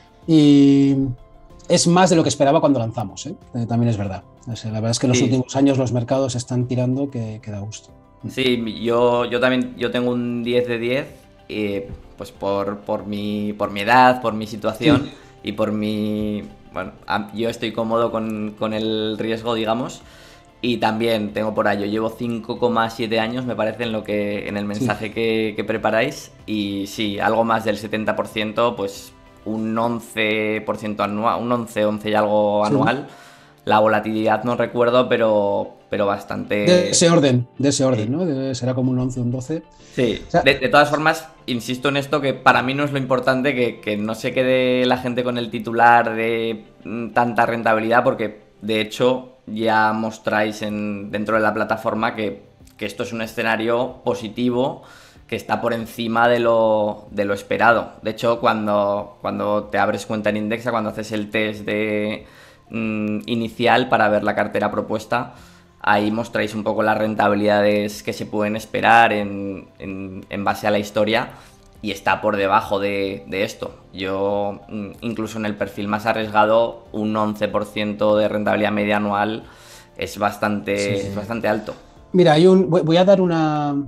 Y es más de lo que esperaba cuando lanzamos, ¿eh? Eh, también es verdad. O sea, la verdad es que en los sí. últimos años los mercados están tirando que, que da gusto. Sí, yo, yo también yo tengo un diez de diez, eh, pues por, por, mi, por mi edad, por mi situación sí. y por mi... Bueno, yo estoy cómodo con, con el riesgo, digamos. Y también tengo por ahí, yo llevo cinco coma siete años, me parece, en lo que en el mensaje sí. que, que preparáis. Y sí, algo más del setenta por ciento, pues un once por ciento anual, un once, once y algo anual. Sí. La volatilidad no recuerdo, pero, pero bastante... De ese orden, de ese orden, sí. ¿no? De, será como un once, un doce. Sí, o sea, de, de todas formas, insisto en esto, que para mí no es lo importante, que, que no se quede la gente con el titular de tanta rentabilidad, porque de hecho... ya mostráis en, dentro de la plataforma que, que esto es un escenario positivo que está por encima de lo, de lo esperado. De hecho, cuando, cuando te abres cuenta en Indexa, cuando haces el test de, mm, inicial para ver la cartera propuesta, ahí mostráis un poco las rentabilidades que se pueden esperar en, en, en base a la historia. Y está por debajo de, de esto. Yo, incluso en el perfil más arriesgado, un once por ciento de rentabilidad media anual es bastante, sí, sí. Es bastante alto. Mira, hay un, voy a dar una,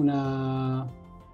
una,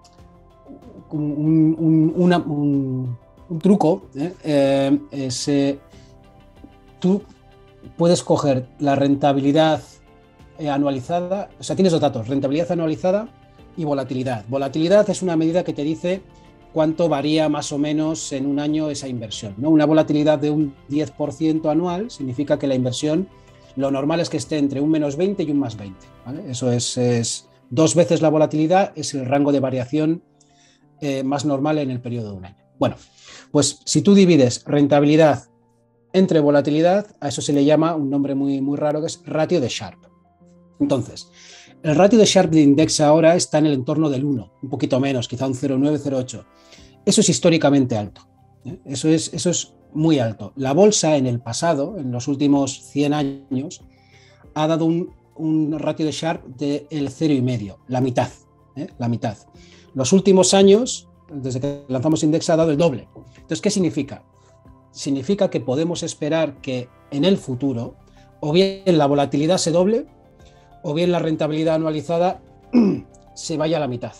un, un, una, un, un truco. ¿eh? Eh, es, eh, tú puedes coger la rentabilidad eh, anualizada, o sea, tienes dos datos, rentabilidad anualizada y volatilidad. Volatilidad es una medida que te dice cuánto varía más o menos en un año esa inversión, ¿no? Una volatilidad de un diez por ciento anual significa que la inversión, lo normal es que esté entre un menos veinte y un más veinte, ¿vale? Eso es, es dos veces la volatilidad, es el rango de variación eh, más normal en el periodo de un año. Bueno, pues si tú divides rentabilidad entre volatilidad, a eso se le llama un nombre muy, muy raro, que es ratio de Sharpe. Entonces, el ratio de Sharpe de Indexa ahora está en el entorno del uno, un poquito menos, quizá un cero coma nueve, cero coma ocho. Eso es históricamente alto. ¿eh? Eso, es, eso es muy alto. La bolsa en el pasado, en los últimos cien años, ha dado un, un ratio de Sharpe del cero y medio, la mitad, ¿eh? la mitad. Los últimos años, desde que lanzamos Indexa, ha dado el doble. Entonces, ¿qué significa? Significa que podemos esperar que en el futuro o bien la volatilidad se doble o bien la rentabilidad anualizada se vaya a la mitad.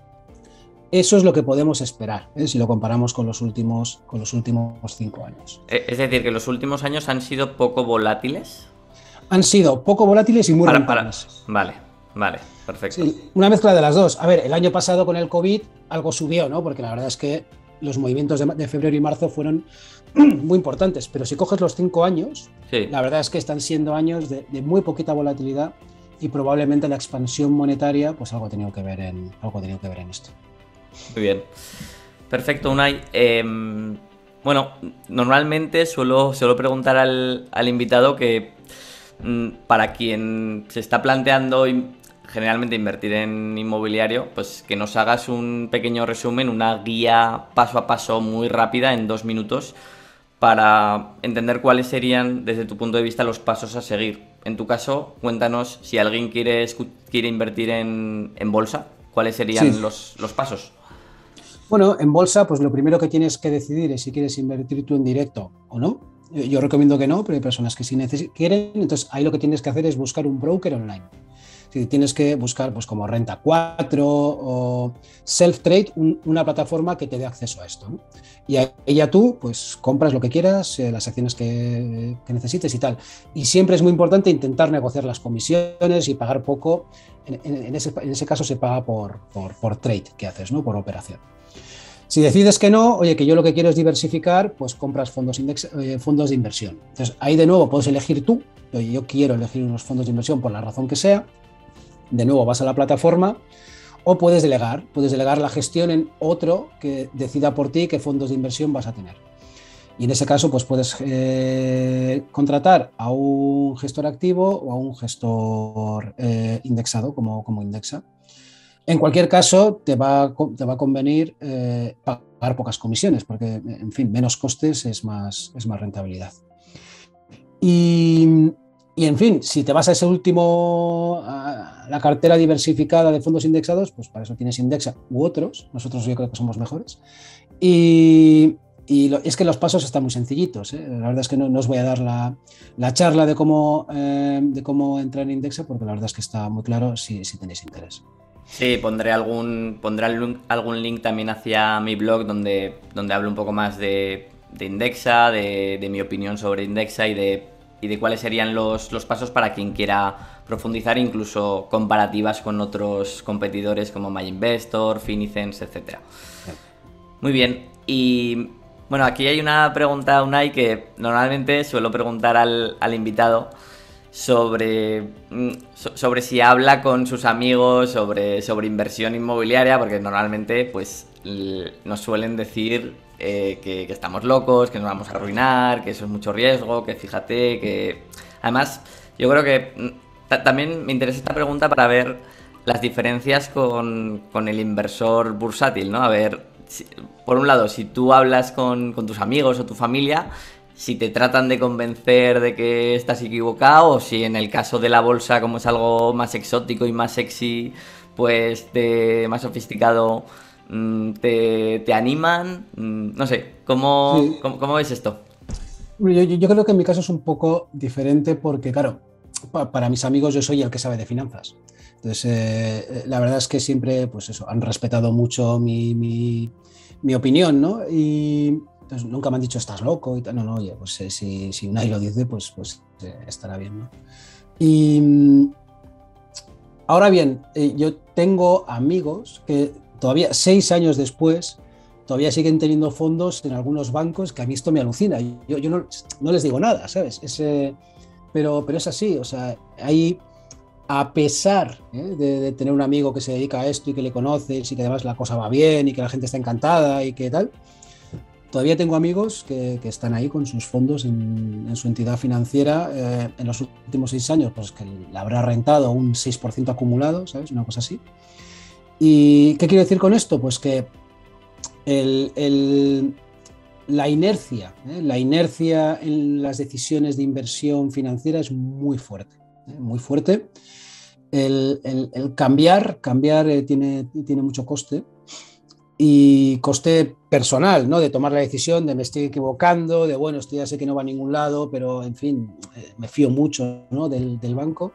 Eso es lo que podemos esperar, ¿eh? Si lo comparamos con los últimos, con los últimos cinco años. Es decir, que los últimos años han sido poco volátiles. Han sido poco volátiles y muy para, rentables. Para... Vale, vale, perfecto. Sí, una mezcla de las dos. A ver, el año pasado con el COVID algo subió, ¿no? Porque la verdad es que los movimientos de, de febrero y marzo fueron muy importantes, pero si coges los cinco años, sí. La verdad es que están siendo años de, de muy poquita volatilidad y probablemente la expansión monetaria pues algo ha tenido que ver en, algo ha tenido que ver en esto. Muy bien. Perfecto, Unai. Eh, bueno, normalmente suelo, suelo preguntar al, al invitado que mmm, para quien se está planteando generalmente invertir en inmobiliario, pues que nos hagas un pequeño resumen, una guía paso a paso muy rápida en dos minutos para entender cuáles serían, desde tu punto de vista, los pasos a seguir. En tu caso, cuéntanos si alguien quiere, quiere invertir en, en bolsa, ¿cuáles serían sí. los, los pasos? Bueno, en bolsa, pues lo primero que tienes que decidir es si quieres invertir tú en directo o no. Yo recomiendo que no, pero hay personas que sí quieren, entonces ahí lo que tienes que hacer es buscar un broker online. Si tienes que buscar pues como Renta cuatro o Self-Trade, un, una plataforma que te dé acceso a esto, ¿no? Y ahí ya tú pues compras lo que quieras, eh, las acciones que, que necesites y tal. Y siempre es muy importante intentar negociar las comisiones y pagar poco. En, en, en, ese, en ese caso se paga por, por, por trade que haces, ¿no? Por operación. Si decides que no, oye, que yo lo que quiero es diversificar, pues compras fondos, index, eh, fondos de inversión. Entonces ahí de nuevo puedes elegir tú, oye, yo quiero elegir unos fondos de inversión por la razón que sea. De nuevo vas a la plataforma o puedes delegar, puedes delegar la gestión en otro que decida por ti qué fondos de inversión vas a tener. Y en ese caso pues puedes eh, contratar a un gestor activo o a un gestor eh, indexado como, como Indexa. En cualquier caso te va, te va a convenir eh, pagar pocas comisiones porque, en fin, menos costes es más, es más rentabilidad. Y... Y en fin, si te vas a ese último, a la cartera diversificada de fondos indexados, pues para eso tienes Indexa u otros. Nosotros yo creo que somos mejores. Y, y lo, es que los pasos están muy sencillitos, ¿eh? La verdad es que no, no os voy a dar la, la charla de cómo, eh, de cómo entrar en Indexa, porque la verdad es que está muy claro si, si tenéis interés. Sí, pondré algún, pondré algún link también hacia mi blog donde, donde hablo un poco más de, de Indexa, de, de mi opinión sobre Indexa y de... y de cuáles serían los, los pasos para quien quiera profundizar, incluso comparativas con otros competidores como MyInvestor, Finicens, etcétera. Muy bien, y bueno, aquí hay una pregunta, Unai, que normalmente suelo preguntar al, al invitado sobre, sobre si habla con sus amigos sobre, sobre inversión inmobiliaria, porque normalmente pues nos suelen decir eh, que, que estamos locos, que nos vamos a arruinar, que eso es mucho riesgo, que fíjate, que... Además, yo creo que también me interesa esta pregunta para ver las diferencias con, con el inversor bursátil, ¿no? A ver, si, por un lado, si tú hablas con, con tus amigos o tu familia, si te tratan de convencer de que estás equivocado, o si en el caso de la bolsa, como es algo más exótico y más sexy, pues de más sofisticado, te, te animan, no sé, ¿cómo, sí. ¿cómo, cómo ves esto? Yo, yo creo que en mi caso es un poco diferente porque, claro, pa, para mis amigos yo soy el que sabe de finanzas. Entonces, eh, la verdad es que siempre, pues eso, han respetado mucho mi, mi, mi opinión, ¿no? Y entonces nunca me han dicho estás loco y tal. No, no, oye, pues eh, si, si Unai lo dice, pues, pues eh, estará bien, ¿no? Y ahora bien, eh, yo tengo amigos que todavía seis años después todavía siguen teniendo fondos en algunos bancos, que a mí esto me alucina. Yo, yo no, no les digo nada, ¿sabes? Es, eh, pero, pero es así, o sea, hay, a pesar ¿eh? de, de tener un amigo que se dedica a esto y que le conoces y que además la cosa va bien y que la gente está encantada y que tal, todavía tengo amigos que, que están ahí con sus fondos en, en su entidad financiera eh, en los últimos seis años, pues que le habrá rentado un seis por ciento acumulado, ¿sabes? Una cosa así. ¿Y qué quiero decir con esto? Pues que el, el, la inercia, ¿eh? la inercia en las decisiones de inversión financiera es muy fuerte, ¿eh? muy fuerte. El, el, el cambiar, cambiar eh, tiene, tiene mucho coste y coste personal, ¿no? De tomar la decisión de me estoy equivocando, de bueno, esto ya sé que no va a ningún lado, pero en fin, eh, me fío mucho, ¿no? del, del banco.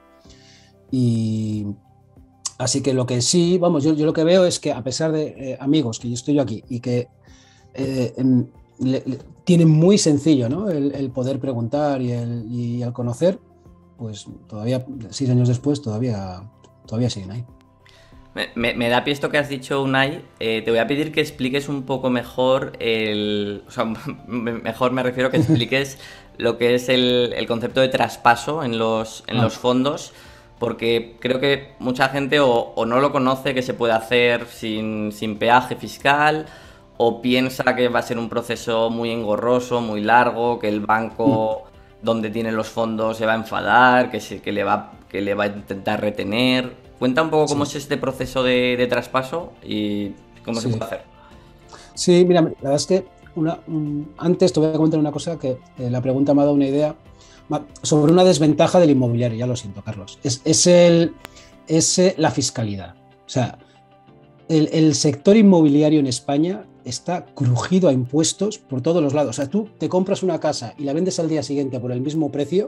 Y así que lo que sí, vamos, yo, yo lo que veo es que a pesar de eh, amigos, que yo estoy yo aquí y que eh, en, le, le, tienen muy sencillo, ¿no? el, el poder preguntar y el, y el conocer, pues todavía, seis años después, todavía, todavía siguen ahí. Me, me, me da pie esto que has dicho, Unai. Eh, te voy a pedir que expliques un poco mejor el... O sea, mejor me refiero a que expliques lo que es el, el concepto de traspaso en los, en ah. los fondos, porque creo que mucha gente o, o no lo conoce, que se puede hacer sin, sin peaje fiscal, o piensa que va a ser un proceso muy engorroso, muy largo, que el banco mm. donde tiene los fondos se va a enfadar, que, se, que, le, va, que le va a intentar retener. Cuenta un poco cómo sí. es este proceso de, de traspaso y cómo sí. se puede hacer. Sí, mira, la verdad es que una, un, antes te voy a comentar una cosa que eh, la pregunta me ha dado una idea sobre una desventaja del inmobiliario, ya lo siento, Carlos. Es, es, el, es la fiscalidad. O sea, el, el sector inmobiliario en España está crujido a impuestos por todos los lados. O sea, tú te compras una casa y la vendes al día siguiente por el mismo precio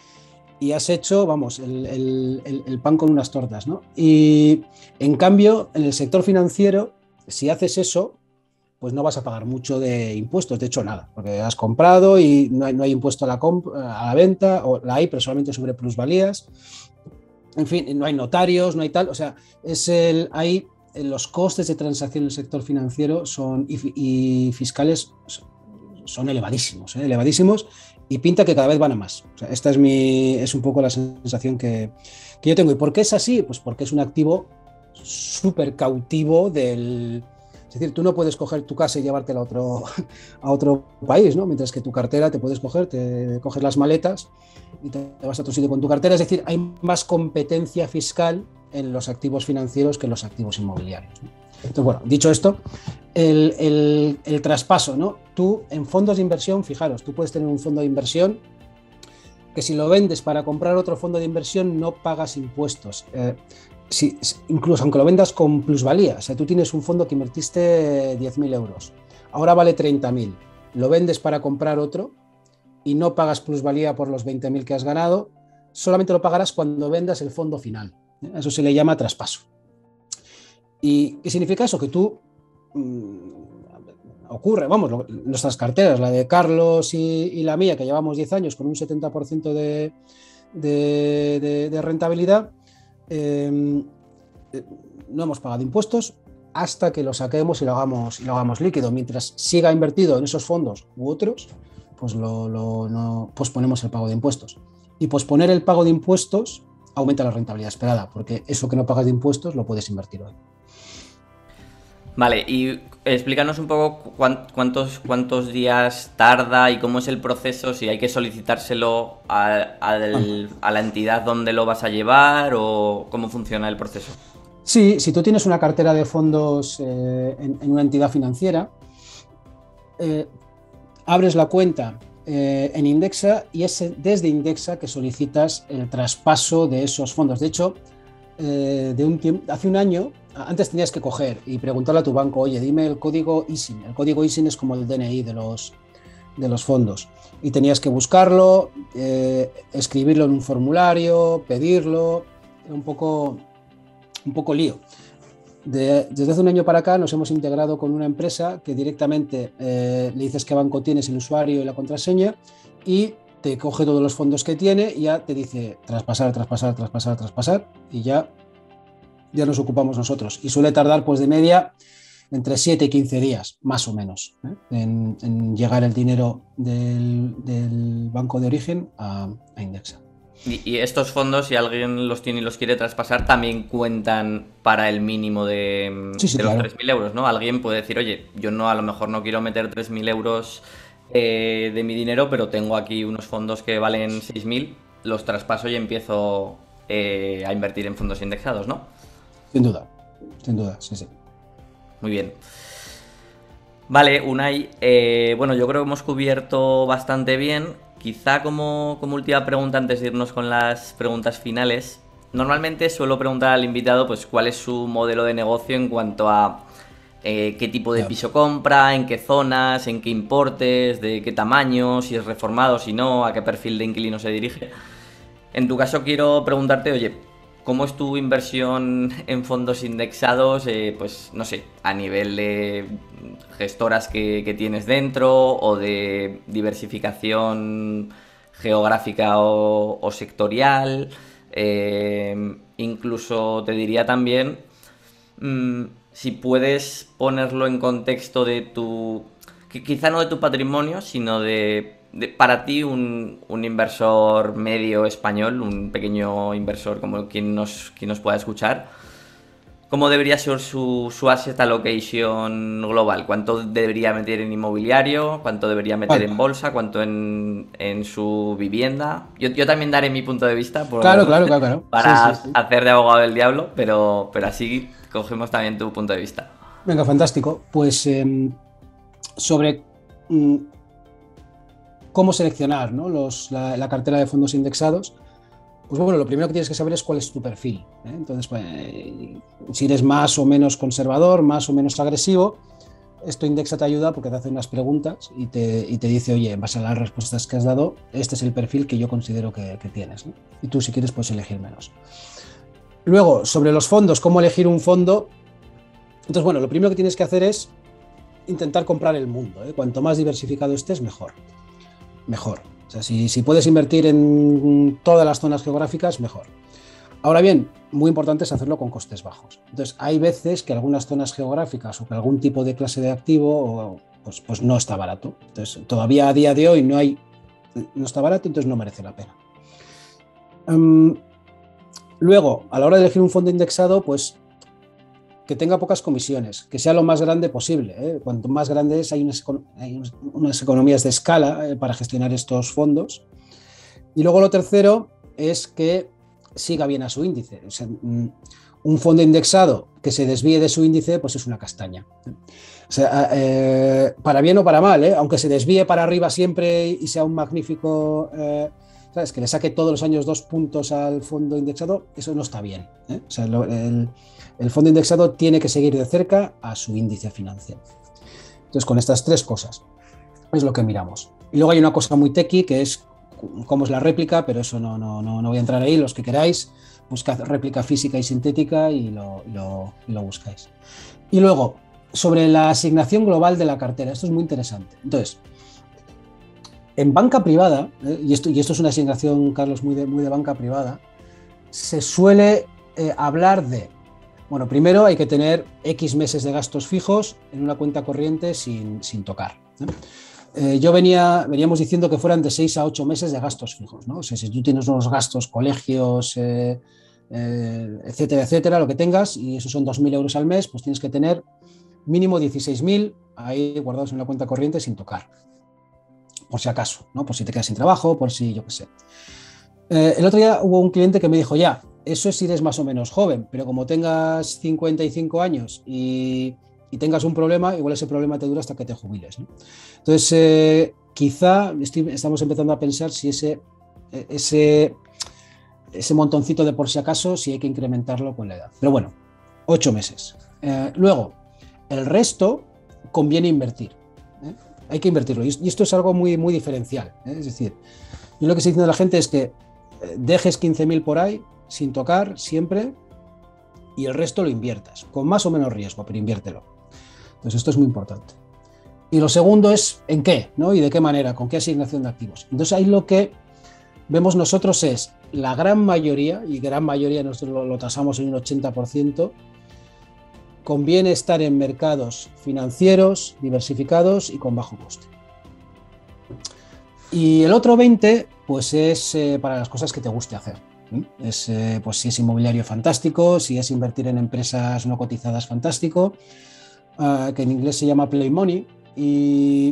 y has hecho, vamos, el, el, el, el pan con unas tortas, ¿no? Y en cambio, en el sector financiero, si haces eso, pues no vas a pagar mucho de impuestos, de hecho nada, porque has comprado y no hay, no hay impuesto a la, a la venta, o la hay, pero solamente sobre plusvalías. En fin, no hay notarios, no hay tal, o sea, es el, hay los costes de transacción en el sector financiero son, y, y fiscales son elevadísimos, ¿eh? elevadísimos, y pinta que cada vez van a más. O sea, esta es, mi, es un poco la sensación que, que yo tengo. ¿Y por qué es así? Pues porque es un activo súper cautivo del... Es decir, tú no puedes coger tu casa y llevártela a otro, a otro país, ¿no? Mientras que tu cartera te puedes coger, te coges las maletas y te vas a otro sitio con tu cartera. Es decir, hay más competencia fiscal en los activos financieros que en los activos inmobiliarios, ¿no? Entonces, bueno, dicho esto, el, el, el traspaso, ¿no? Tú en fondos de inversión, fijaros, tú puedes tener un fondo de inversión que si lo vendes para comprar otro fondo de inversión no pagas impuestos. Eh, Si, incluso aunque lo vendas con plusvalía, o sea, tú tienes un fondo que invertiste diez mil euros, ahora vale treinta mil, lo vendes para comprar otro y no pagas plusvalía por los veinte mil que has ganado, solamente lo pagarás cuando vendas el fondo final. Eso se le llama traspaso. ¿Y qué significa eso? Que tú, mmm, ocurre, vamos, lo, nuestras carteras, la de Carlos y, y la mía, que llevamos diez años con un setenta por ciento de, de, de, de rentabilidad, Eh, no hemos pagado impuestos hasta que lo saquemos y lo hagamos, y lo hagamos líquido. Mientras siga invertido en esos fondos u otros, pues lo, lo, no, posponemos el pago de impuestos. Y posponer el pago de impuestos aumenta la rentabilidad esperada, porque eso que no pagas de impuestos lo puedes invertir hoy. Vale, y explícanos un poco cuántos, cuántos días tarda y cómo es el proceso, si hay que solicitárselo a, a, el, a la entidad donde lo vas a llevar o cómo funciona el proceso. Sí, si tú tienes una cartera de fondos eh, en, en una entidad financiera, eh, abres la cuenta eh, en Indexa y es desde Indexa que solicitas el traspaso de esos fondos. De hecho, eh, de un tiempo, hace un año, antes tenías que coger y preguntarle a tu banco, oye, dime el código I S I N. El código I S I N es como el D N I de los, de los fondos. Y tenías que buscarlo, eh, escribirlo en un formulario, pedirlo, era un poco, un poco lío. De, desde hace un año para acá nos hemos integrado con una empresa que directamente eh, le dices qué banco tienes, el usuario y la contraseña, y te coge todos los fondos que tiene y ya te dice traspasar, traspasar, traspasar, traspasar, y ya ya nos ocupamos nosotros. Y suele tardar pues de media entre siete y quince días, más o menos, ¿eh? en, en llegar el dinero del, del banco de origen a, a Indexa. Y, y estos fondos, si alguien los tiene y los quiere traspasar, también cuentan para el mínimo de, sí, sí, de los claro. tres mil euros, ¿no? Alguien puede decir, oye, yo no, a lo mejor no quiero meter tres mil euros eh, de mi dinero, pero tengo aquí unos fondos que valen seis mil, los traspaso y empiezo eh, a invertir en fondos indexados, ¿no? Sin duda, sin duda, sí, sí. Muy bien. Vale, Unai, eh, bueno, yo creo que hemos cubierto bastante bien. Quizá como, como última pregunta, antes de irnos con las preguntas finales, normalmente suelo preguntar al invitado pues cuál es su modelo de negocio en cuanto a eh, qué tipo de Ya. piso compra, en qué zonas, en qué importes, de qué tamaño, si es reformado, si no, a qué perfil de inquilino se dirige. En tu caso quiero preguntarte, oye, ¿cómo es tu inversión en fondos indexados? Eh, pues no sé, a nivel de gestoras que, que tienes dentro o de diversificación geográfica o, o sectorial. Eh, incluso te diría también mm, si puedes ponerlo en contexto de tu, que quizá no de tu patrimonio, sino de, de para ti un, un inversor medio español, un pequeño inversor como quien nos, quien nos pueda escuchar, ¿cómo debería ser su, su asset allocation global? ¿Cuánto debería meter en inmobiliario? ¿Cuánto debería meter Vale. en bolsa? ¿Cuánto en, en su vivienda? Yo, yo también daré mi punto de vista Claro, por, claro, claro, claro. Sí, para sí, sí. hacer de abogado del diablo, pero, pero así cogemos también tu punto de vista. Venga, fantástico. Pues eh, sobre mm, cómo seleccionar, ¿no? Los, la, la cartera de fondos indexados. Pues bueno, lo primero que tienes que saber es cuál es tu perfil, ¿eh? Entonces, pues, si eres más o menos conservador, más o menos agresivo, esto Indexa te ayuda porque te hace unas preguntas y te, y te dice, oye, en base a las respuestas que has dado, este es el perfil que yo considero que, que tienes, ¿no? Y tú, si quieres, puedes elegir menos. Luego, sobre los fondos, cómo elegir un fondo. Entonces, bueno, lo primero que tienes que hacer es intentar comprar el mundo, ¿eh? Cuanto más diversificado estés, mejor. Mejor. O sea, si, si puedes invertir en todas las zonas geográficas, mejor. Ahora bien, muy importante es hacerlo con costes bajos. Entonces, hay veces que algunas zonas geográficas o que algún tipo de clase de activo pues, pues no está barato. Entonces, todavía a día de hoy no hay, no está barato, entonces no merece la pena. Um, luego, a la hora de elegir un fondo indexado, pues que tenga pocas comisiones, que sea lo más grande posible, ¿eh? Cuanto más grande es, hay unas, hay unas economías de escala eh, para gestionar estos fondos. Y luego lo tercero es que siga bien a su índice. O sea, un fondo indexado que se desvíe de su índice, pues es una castaña. O sea, eh, para bien o para mal, ¿eh? Aunque se desvíe para arriba siempre y sea un magnífico, eh, ¿sabes? Que le saque todos los años dos puntos al fondo indexado, eso no está bien, ¿eh? O sea, lo, el, el fondo indexado tiene que seguir de cerca a su índice financiero. Entonces, con estas tres cosas es lo que miramos. Y luego hay una cosa muy techy que es cómo es la réplica, pero eso no, no, no, no voy a entrar ahí. Los que queráis, buscad réplica física y sintética y lo, lo, y lo buscáis. Y luego, sobre la asignación global de la cartera, esto es muy interesante. Entonces, en banca privada, ¿eh? y, esto, y esto es una asignación, Carlos, muy de, muy de banca privada, se suele eh, hablar de, bueno, primero hay que tener X meses de gastos fijos en una cuenta corriente sin, sin tocar, ¿eh? Eh, yo venía, veníamos diciendo que fueran de seis a ocho meses de gastos fijos, ¿no? O sea, si tú tienes unos gastos, colegios, eh, eh, etcétera, etcétera, lo que tengas, y esos son dos mil euros al mes, pues tienes que tener mínimo dieciséis mil ahí guardados en una cuenta corriente sin tocar, por si acaso, ¿no? Por si te quedas sin trabajo, por si yo qué sé. Eh, el otro día hubo un cliente que me dijo, ya, eso es si eres más o menos joven, pero como tengas cincuenta y cinco años y y tengas un problema, igual ese problema te dura hasta que te jubiles, ¿no? Entonces, eh, quizá estoy, estamos empezando a pensar si ese, ese, ese montoncito de por si acaso, si hay que incrementarlo con la edad. Pero bueno, ocho meses. Eh, luego, el resto conviene invertir, ¿eh? Hay que invertirlo. Y esto es algo muy, muy diferencial, ¿eh? Es decir, yo lo que estoy diciendo a la gente es que dejes quince mil por ahí, sin tocar, siempre, y el resto lo inviertas, con más o menos riesgo, pero inviértelo. Entonces esto es muy importante. Y lo segundo es en qué, ¿no? Y de qué manera, con qué asignación de activos. Entonces ahí lo que vemos nosotros es la gran mayoría, y gran mayoría nosotros lo, lo tasamos en un ochenta por ciento, conviene estar en mercados financieros, diversificados y con bajo coste. Y el otro veinte, pues es eh, para las cosas que te guste hacer. Es, eh, pues si es inmobiliario, fantástico, si es invertir en empresas no cotizadas, fantástico. Uh, que en inglés se llama Play Money, y,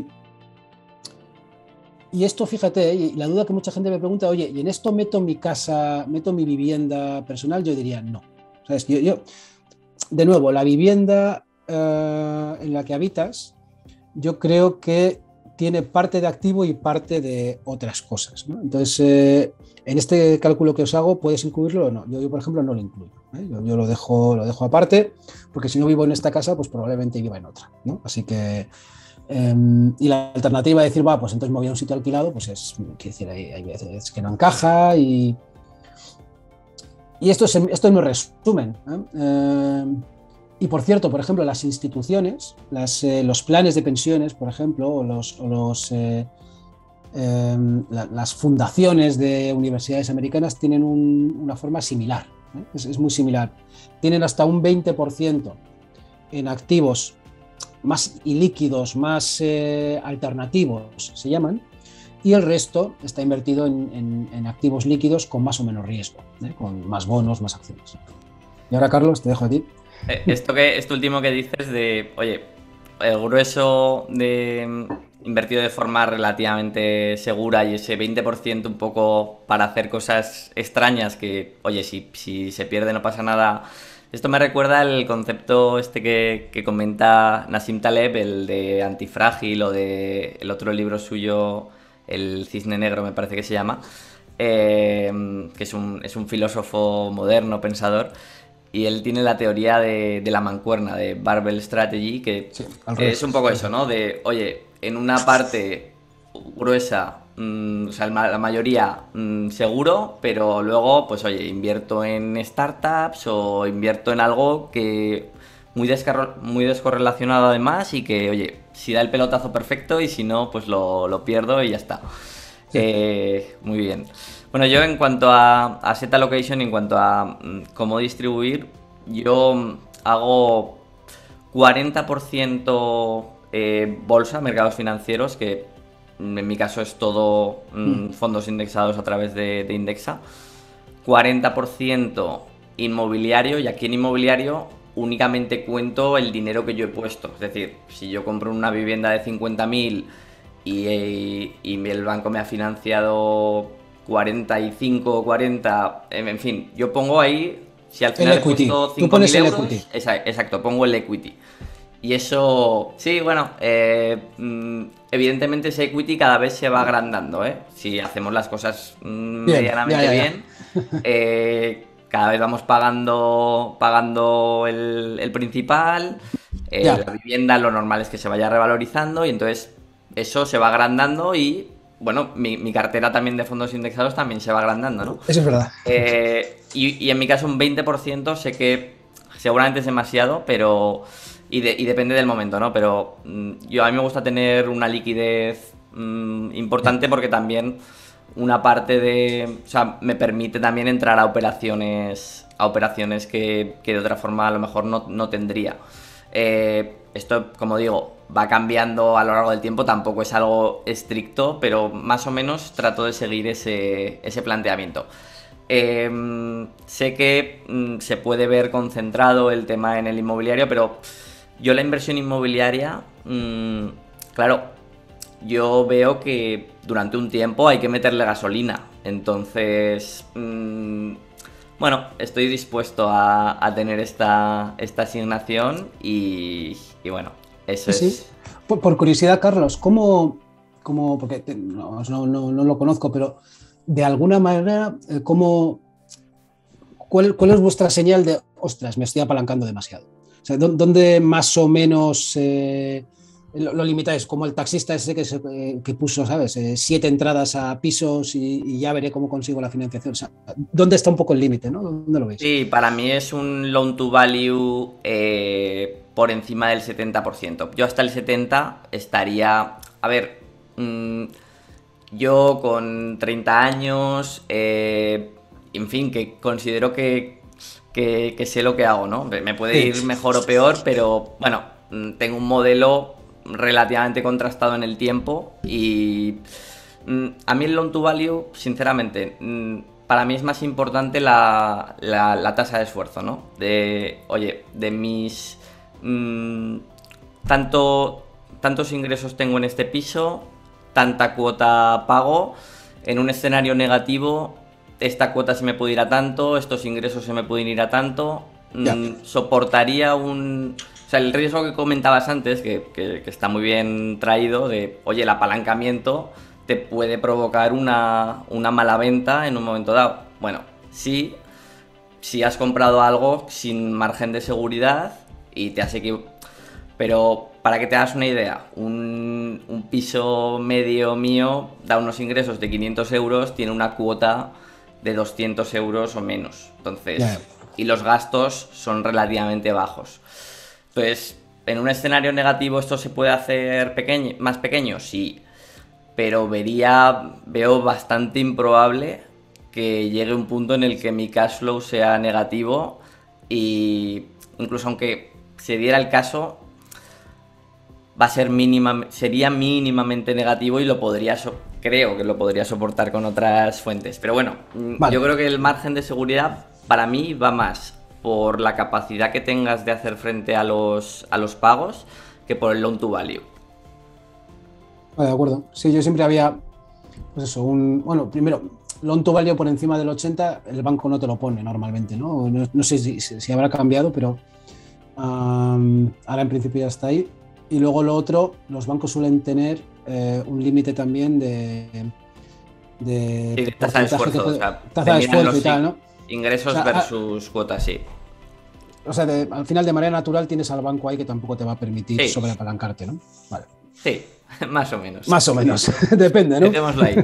y esto, fíjate, y la duda que mucha gente me pregunta, oye, ¿y en esto meto mi casa, meto mi vivienda personal? Yo diría no. ¿Sabes? Yo, yo, de nuevo, la vivienda uh, en la que habitas yo creo que tiene parte de activo y parte de otras cosas, ¿no? Entonces, eh, en este cálculo que os hago, ¿puedes incluirlo o no? Yo, yo por ejemplo, no lo incluyo, ¿eh? Yo, yo lo, dejo, lo dejo aparte, porque si no vivo en esta casa, pues probablemente viva en otra, ¿no? Así que, eh, y la alternativa de decir, va, pues entonces me voy a un sitio alquilado, pues es, quiero decir, hay, hay veces que no encaja y... Y esto es, esto es mi resumen, ¿eh? Eh, y por cierto, por ejemplo, las instituciones, las, eh, los planes de pensiones, por ejemplo, o, los, o los, eh, eh, la, las fundaciones de universidades americanas tienen un, una forma similar, ¿eh? es, es muy similar. Tienen hasta un veinte por ciento en activos más ilíquidos, más eh, alternativos, se llaman, y el resto está invertido en, en, en activos líquidos con más o menos riesgo, ¿eh? Con más bonos, más acciones. Y ahora, Carlos, te dejo a ti. Eh, Esto que esto último que dices de, oye, el grueso de invertido de forma relativamente segura y ese veinte por ciento un poco para hacer cosas extrañas que, oye, si, si se pierde no pasa nada. Esto me recuerda el concepto este que, que comenta Nassim Taleb, el de antifrágil, o de el otro libro suyo, El Cisne Negro me parece que se llama, eh, que es un, es un filósofo moderno, pensador. Y él tiene la teoría de, de la mancuerna, de Barbell Strategy, que Sí, al revés. es un poco eso, ¿no? De, oye, en una parte gruesa, mmm, o sea, la mayoría mmm, seguro, pero luego, pues oye, invierto en startups o invierto en algo que muy, muy descorrelacionado además y que, oye, si da el pelotazo perfecto y si no, pues lo, lo pierdo y ya está. Sí. Eh, muy bien. Bueno, yo en cuanto a, a set allocation, en cuanto a mm, cómo distribuir, yo hago cuarenta por ciento eh, bolsa, mercados financieros, que en mi caso es todo mm, fondos indexados a través de, de Indexa. cuarenta por ciento inmobiliario, y aquí en inmobiliario únicamente cuento el dinero que yo he puesto. Es decir, si yo compro una vivienda de cincuenta mil y, y, y el banco me ha financiado cuarenta y cinco o cuarenta, en fin, yo pongo ahí, si al final el equity. he puesto cinco mil euros, equity. Exacto, pongo el equity. Y eso, sí, bueno, eh, evidentemente ese equity cada vez se va agrandando, ¿eh? Si hacemos las cosas bien, medianamente ya, ya, ya. bien, eh, cada vez vamos pagando pagando el, el principal, eh, la vivienda lo normal es que se vaya revalorizando y entonces eso se va agrandando y, bueno, mi, mi cartera también de fondos indexados también se va agrandando, ¿no? Eso es verdad. Eh, y, y en mi caso un veinte por ciento sé que seguramente es demasiado, pero... Y, de, y depende del momento, ¿no? Pero mmm, yo a mí me gusta tener una liquidez mmm, importante porque también una parte de... O sea, me permite también entrar a operaciones a operaciones que, que de otra forma a lo mejor no, no tendría. Eh, esto, como digo, va cambiando a lo largo del tiempo, tampoco es algo estricto, pero más o menos trato de seguir ese, ese planteamiento. Eh, sé que mmm, se puede ver concentrado el tema en el inmobiliario, pero... Yo la inversión inmobiliaria, mmm, claro, yo veo que durante un tiempo hay que meterle gasolina. Entonces, mmm, bueno, estoy dispuesto a, a tener esta, esta asignación y, y bueno, eso sí, es... Sí. Por, por curiosidad, Carlos, ¿cómo, cómo porque te, no, no, no, no lo conozco, pero de alguna manera, ¿cómo, cuál, cuál es vuestra señal de, ostras, me estoy apalancando demasiado? O sea, ¿dónde más o menos eh, lo, lo limitáis? Como el taxista ese que, se, eh, que puso, ¿sabes? Eh, siete entradas a pisos y, y ya veré cómo consigo la financiación. O sea, ¿dónde está un poco el límite, ¿no? ¿Dónde lo veis? Sí, para mí es un loan to value eh, por encima del setenta por ciento. Yo hasta el setenta por ciento estaría... A ver, mmm, yo con treinta años, eh, en fin, que considero que... Que, que sé lo que hago, ¿no? Me puede ir mejor o peor, pero bueno, tengo un modelo relativamente contrastado en el tiempo y a mí el loan to value, sinceramente, para mí es más importante la, la, la tasa de esfuerzo, ¿no? De, oye, de mis... Mmm, tanto, tantos ingresos tengo en este piso, tanta cuota pago, en un escenario negativo... Esta cuota se me puede ir a tanto, estos ingresos se me pueden ir a tanto. Mm, soportaría un, O sea, el riesgo que comentabas antes, que, que, que está muy bien traído, de, oye, el apalancamiento te puede provocar una, una mala venta en un momento dado. Bueno, sí, si has comprado algo sin margen de seguridad y te has equivocado. Pero para que te hagas una idea, un, un piso medio mío da unos ingresos de quinientos euros, tiene una cuota de doscientos euros o menos. Entonces, yeah. Y los gastos son relativamente bajos. Entonces, en un escenario negativo, ¿esto se puede hacer pequeño, más pequeño? Sí, pero vería, veo bastante improbable que llegue un punto en el que mi cash flow sea negativo, y incluso aunque se diera el caso, va a ser mínima, sería mínimamente negativo y lo podría, so, creo que lo podría soportar con otras fuentes. Pero bueno, vale. Yo creo que el margen de seguridad para mí va más por la capacidad que tengas de hacer frente a los, a los pagos que por el loan to value. Vale, de acuerdo. Sí, yo siempre había, pues eso, un, bueno, primero, loan to value por encima del ochenta, el banco no te lo pone normalmente, ¿no? No, no sé si, si habrá cambiado, pero um, ahora en principio ya está ahí. Y luego lo otro, los bancos suelen tener eh, un límite también de, de, sí, de tasa de esfuerzo, puede, o sea, tasa de esfuerzo y tal, ¿no? Ingresos, o sea, versus a, cuotas, sí. O sea, de, al final de manera natural tienes al banco ahí que tampoco te va a permitir sí. sobreapalancarte, ¿no? Vale. Sí, más o menos. Más o menos, depende, ¿no? Dejémoslo ahí.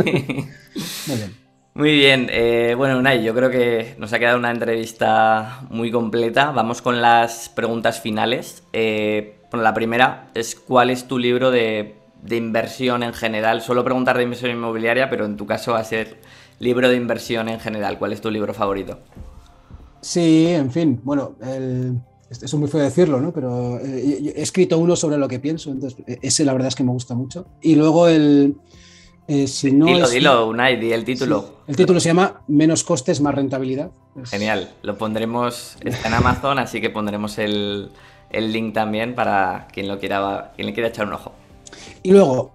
Muy bien. Muy bien, eh, bueno, Unai, yo creo que nos ha quedado una entrevista muy completa. Vamos con las preguntas finales. Eh, bueno, la primera es, ¿cuál es tu libro de, de inversión en general? Suelo preguntar de inversión inmobiliaria, pero en tu caso va a ser libro de inversión en general. ¿Cuál es tu libro favorito? Sí, en fin, bueno, el, eso es muy feo decirlo, ¿no? Pero eh, he escrito uno sobre lo que pienso, entonces ese la verdad es que me gusta mucho. Y luego el... Eh, si no dilo, es, dilo, Unai, di el título. Sí, el título se llama Menos costes, más rentabilidad. Es... Genial, lo pondremos, está en Amazon, así que pondremos el, el link también para quien lo quiera, quien le quiera echar un ojo. Y luego,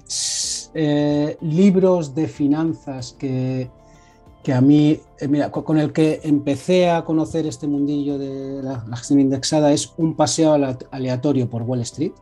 eh, libros de finanzas que, que a mí, eh, mira, con el que empecé a conocer este mundillo de la, la gestión indexada es Un paseo aleatorio por Wall Street.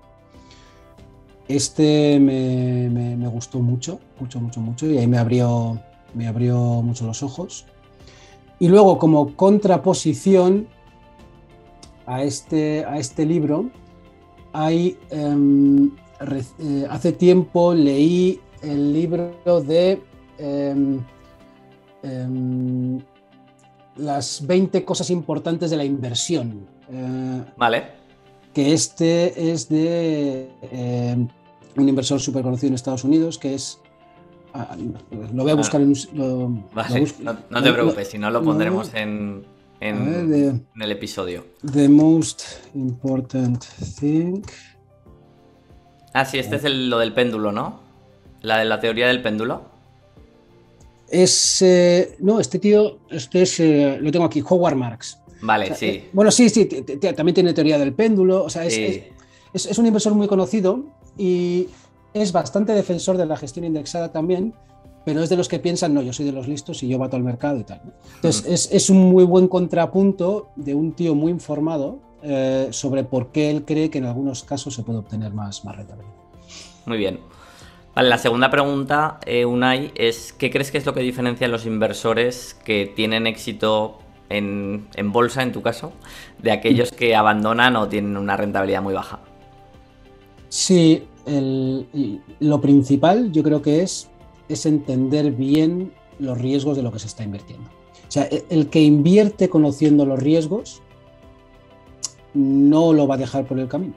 Este me, me, me gustó mucho, mucho, mucho, mucho, y ahí me abrió, me abrió mucho los ojos. Y luego, como contraposición a este, a este libro, hay, eh, eh, hace tiempo leí el libro de eh, eh, las veinte cosas importantes de la inversión. Eh, vale. Que este es de... Eh, un inversor súper conocido en Estados Unidos, que es... Ah, lo voy a buscar en... Lo, vale, lo busco, no, no te preocupes, lo, si no lo pondremos no, en, en, ver, the, en el episodio. The most important thing... Ah, sí, este es el, lo del péndulo, ¿no? La de la teoría del péndulo. Es... Eh, no, este tío, este es... Eh, lo tengo aquí, Howard Marks. Vale, o sea, sí. Eh, bueno, sí, sí, t- t- también tiene teoría del péndulo, o sea, es, sí. es, es, es un inversor muy conocido y es bastante defensor de la gestión indexada también, pero es de los que piensan, no, yo soy de los listos y yo bato al mercado y tal, ¿no? Entonces, mm. es, es un muy buen contrapunto de un tío muy informado eh, sobre por qué él cree que en algunos casos se puede obtener más, más rentabilidad. Muy bien. Vale, la segunda pregunta, eh, Unai, es ¿qué crees que es lo que diferencia a los inversores que tienen éxito en, en bolsa, en tu caso, de aquellos que abandonan o tienen una rentabilidad muy baja? Sí, el, lo principal yo creo que es, es entender bien los riesgos de lo que se está invirtiendo. O sea, el que invierte conociendo los riesgos no lo va a dejar por el camino.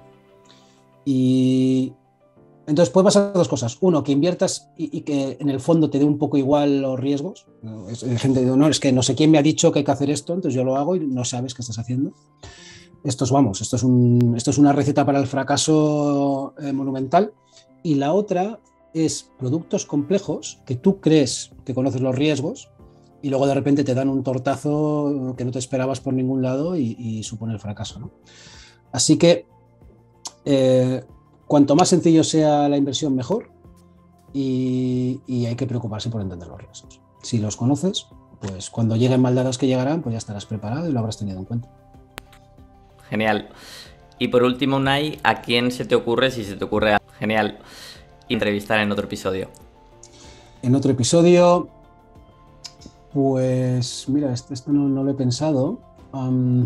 Y entonces puede pasar dos cosas. Uno, que inviertas y, y que en el fondo te dé un poco igual los riesgos. Es, gente dice, no, es que no sé quién me ha dicho que hay que hacer esto, entonces yo lo hago y no sabes qué estás haciendo. Esto es, vamos, esto es, un, esto es una receta para el fracaso eh, monumental. Y la otra es productos complejos que tú crees que conoces los riesgos y luego de repente te dan un tortazo que no te esperabas por ningún lado y, y supone el fracaso, ¿no? Así que eh, cuanto más sencillo sea la inversión, mejor, y, y hay que preocuparse por entender los riesgos. Si los conoces, pues cuando lleguen mal dadas que llegarán, pues ya estarás preparado y lo habrás tenido en cuenta. Genial. Y por último, Unai, ¿a quién se te ocurre, si se te ocurre, genial, entrevistar en otro episodio? En otro episodio, pues mira, esto, esto no, no lo he pensado. Um,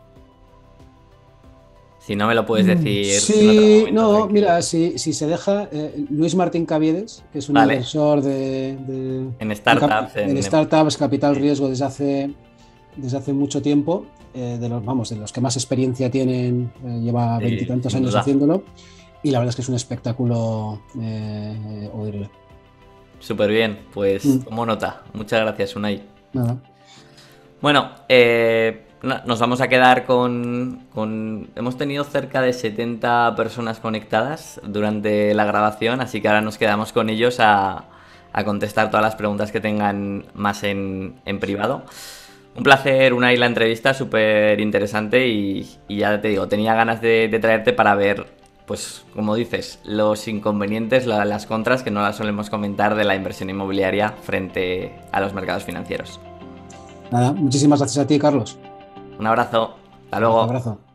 Si no me lo puedes decir en otro sí, momento, no, tranquilo. mira, si, si se deja, eh, Luis Martín Caviedes, que es un Vale. inversor de, de- En en, cap- startups, en en... startups, capital Sí, riesgo desde hace, desde hace mucho tiempo, eh, de los, vamos, de los que más experiencia tienen, eh, lleva sí, veintitantos sin años duda. haciéndolo, y la verdad es que es un espectáculo eh, oírle. Súper bien, pues Mm, tomo nota. Muchas gracias, Unai. nada. Bueno, eh, na- nos vamos a quedar con, con... Hemos tenido cerca de setenta personas conectadas durante la grabación, así que ahora nos quedamos con ellos a, a contestar todas las preguntas que tengan más en, en privado. Un placer, Unai, la entrevista, súper interesante y, y ya te digo, tenía ganas de, de traerte para ver, pues como dices, los inconvenientes, la- las contras que no las solemos comentar de la inversión inmobiliaria frente a los mercados financieros. Nada, muchísimas gracias a ti, Carlos. Un abrazo, hasta Un fuerte luego. abrazo.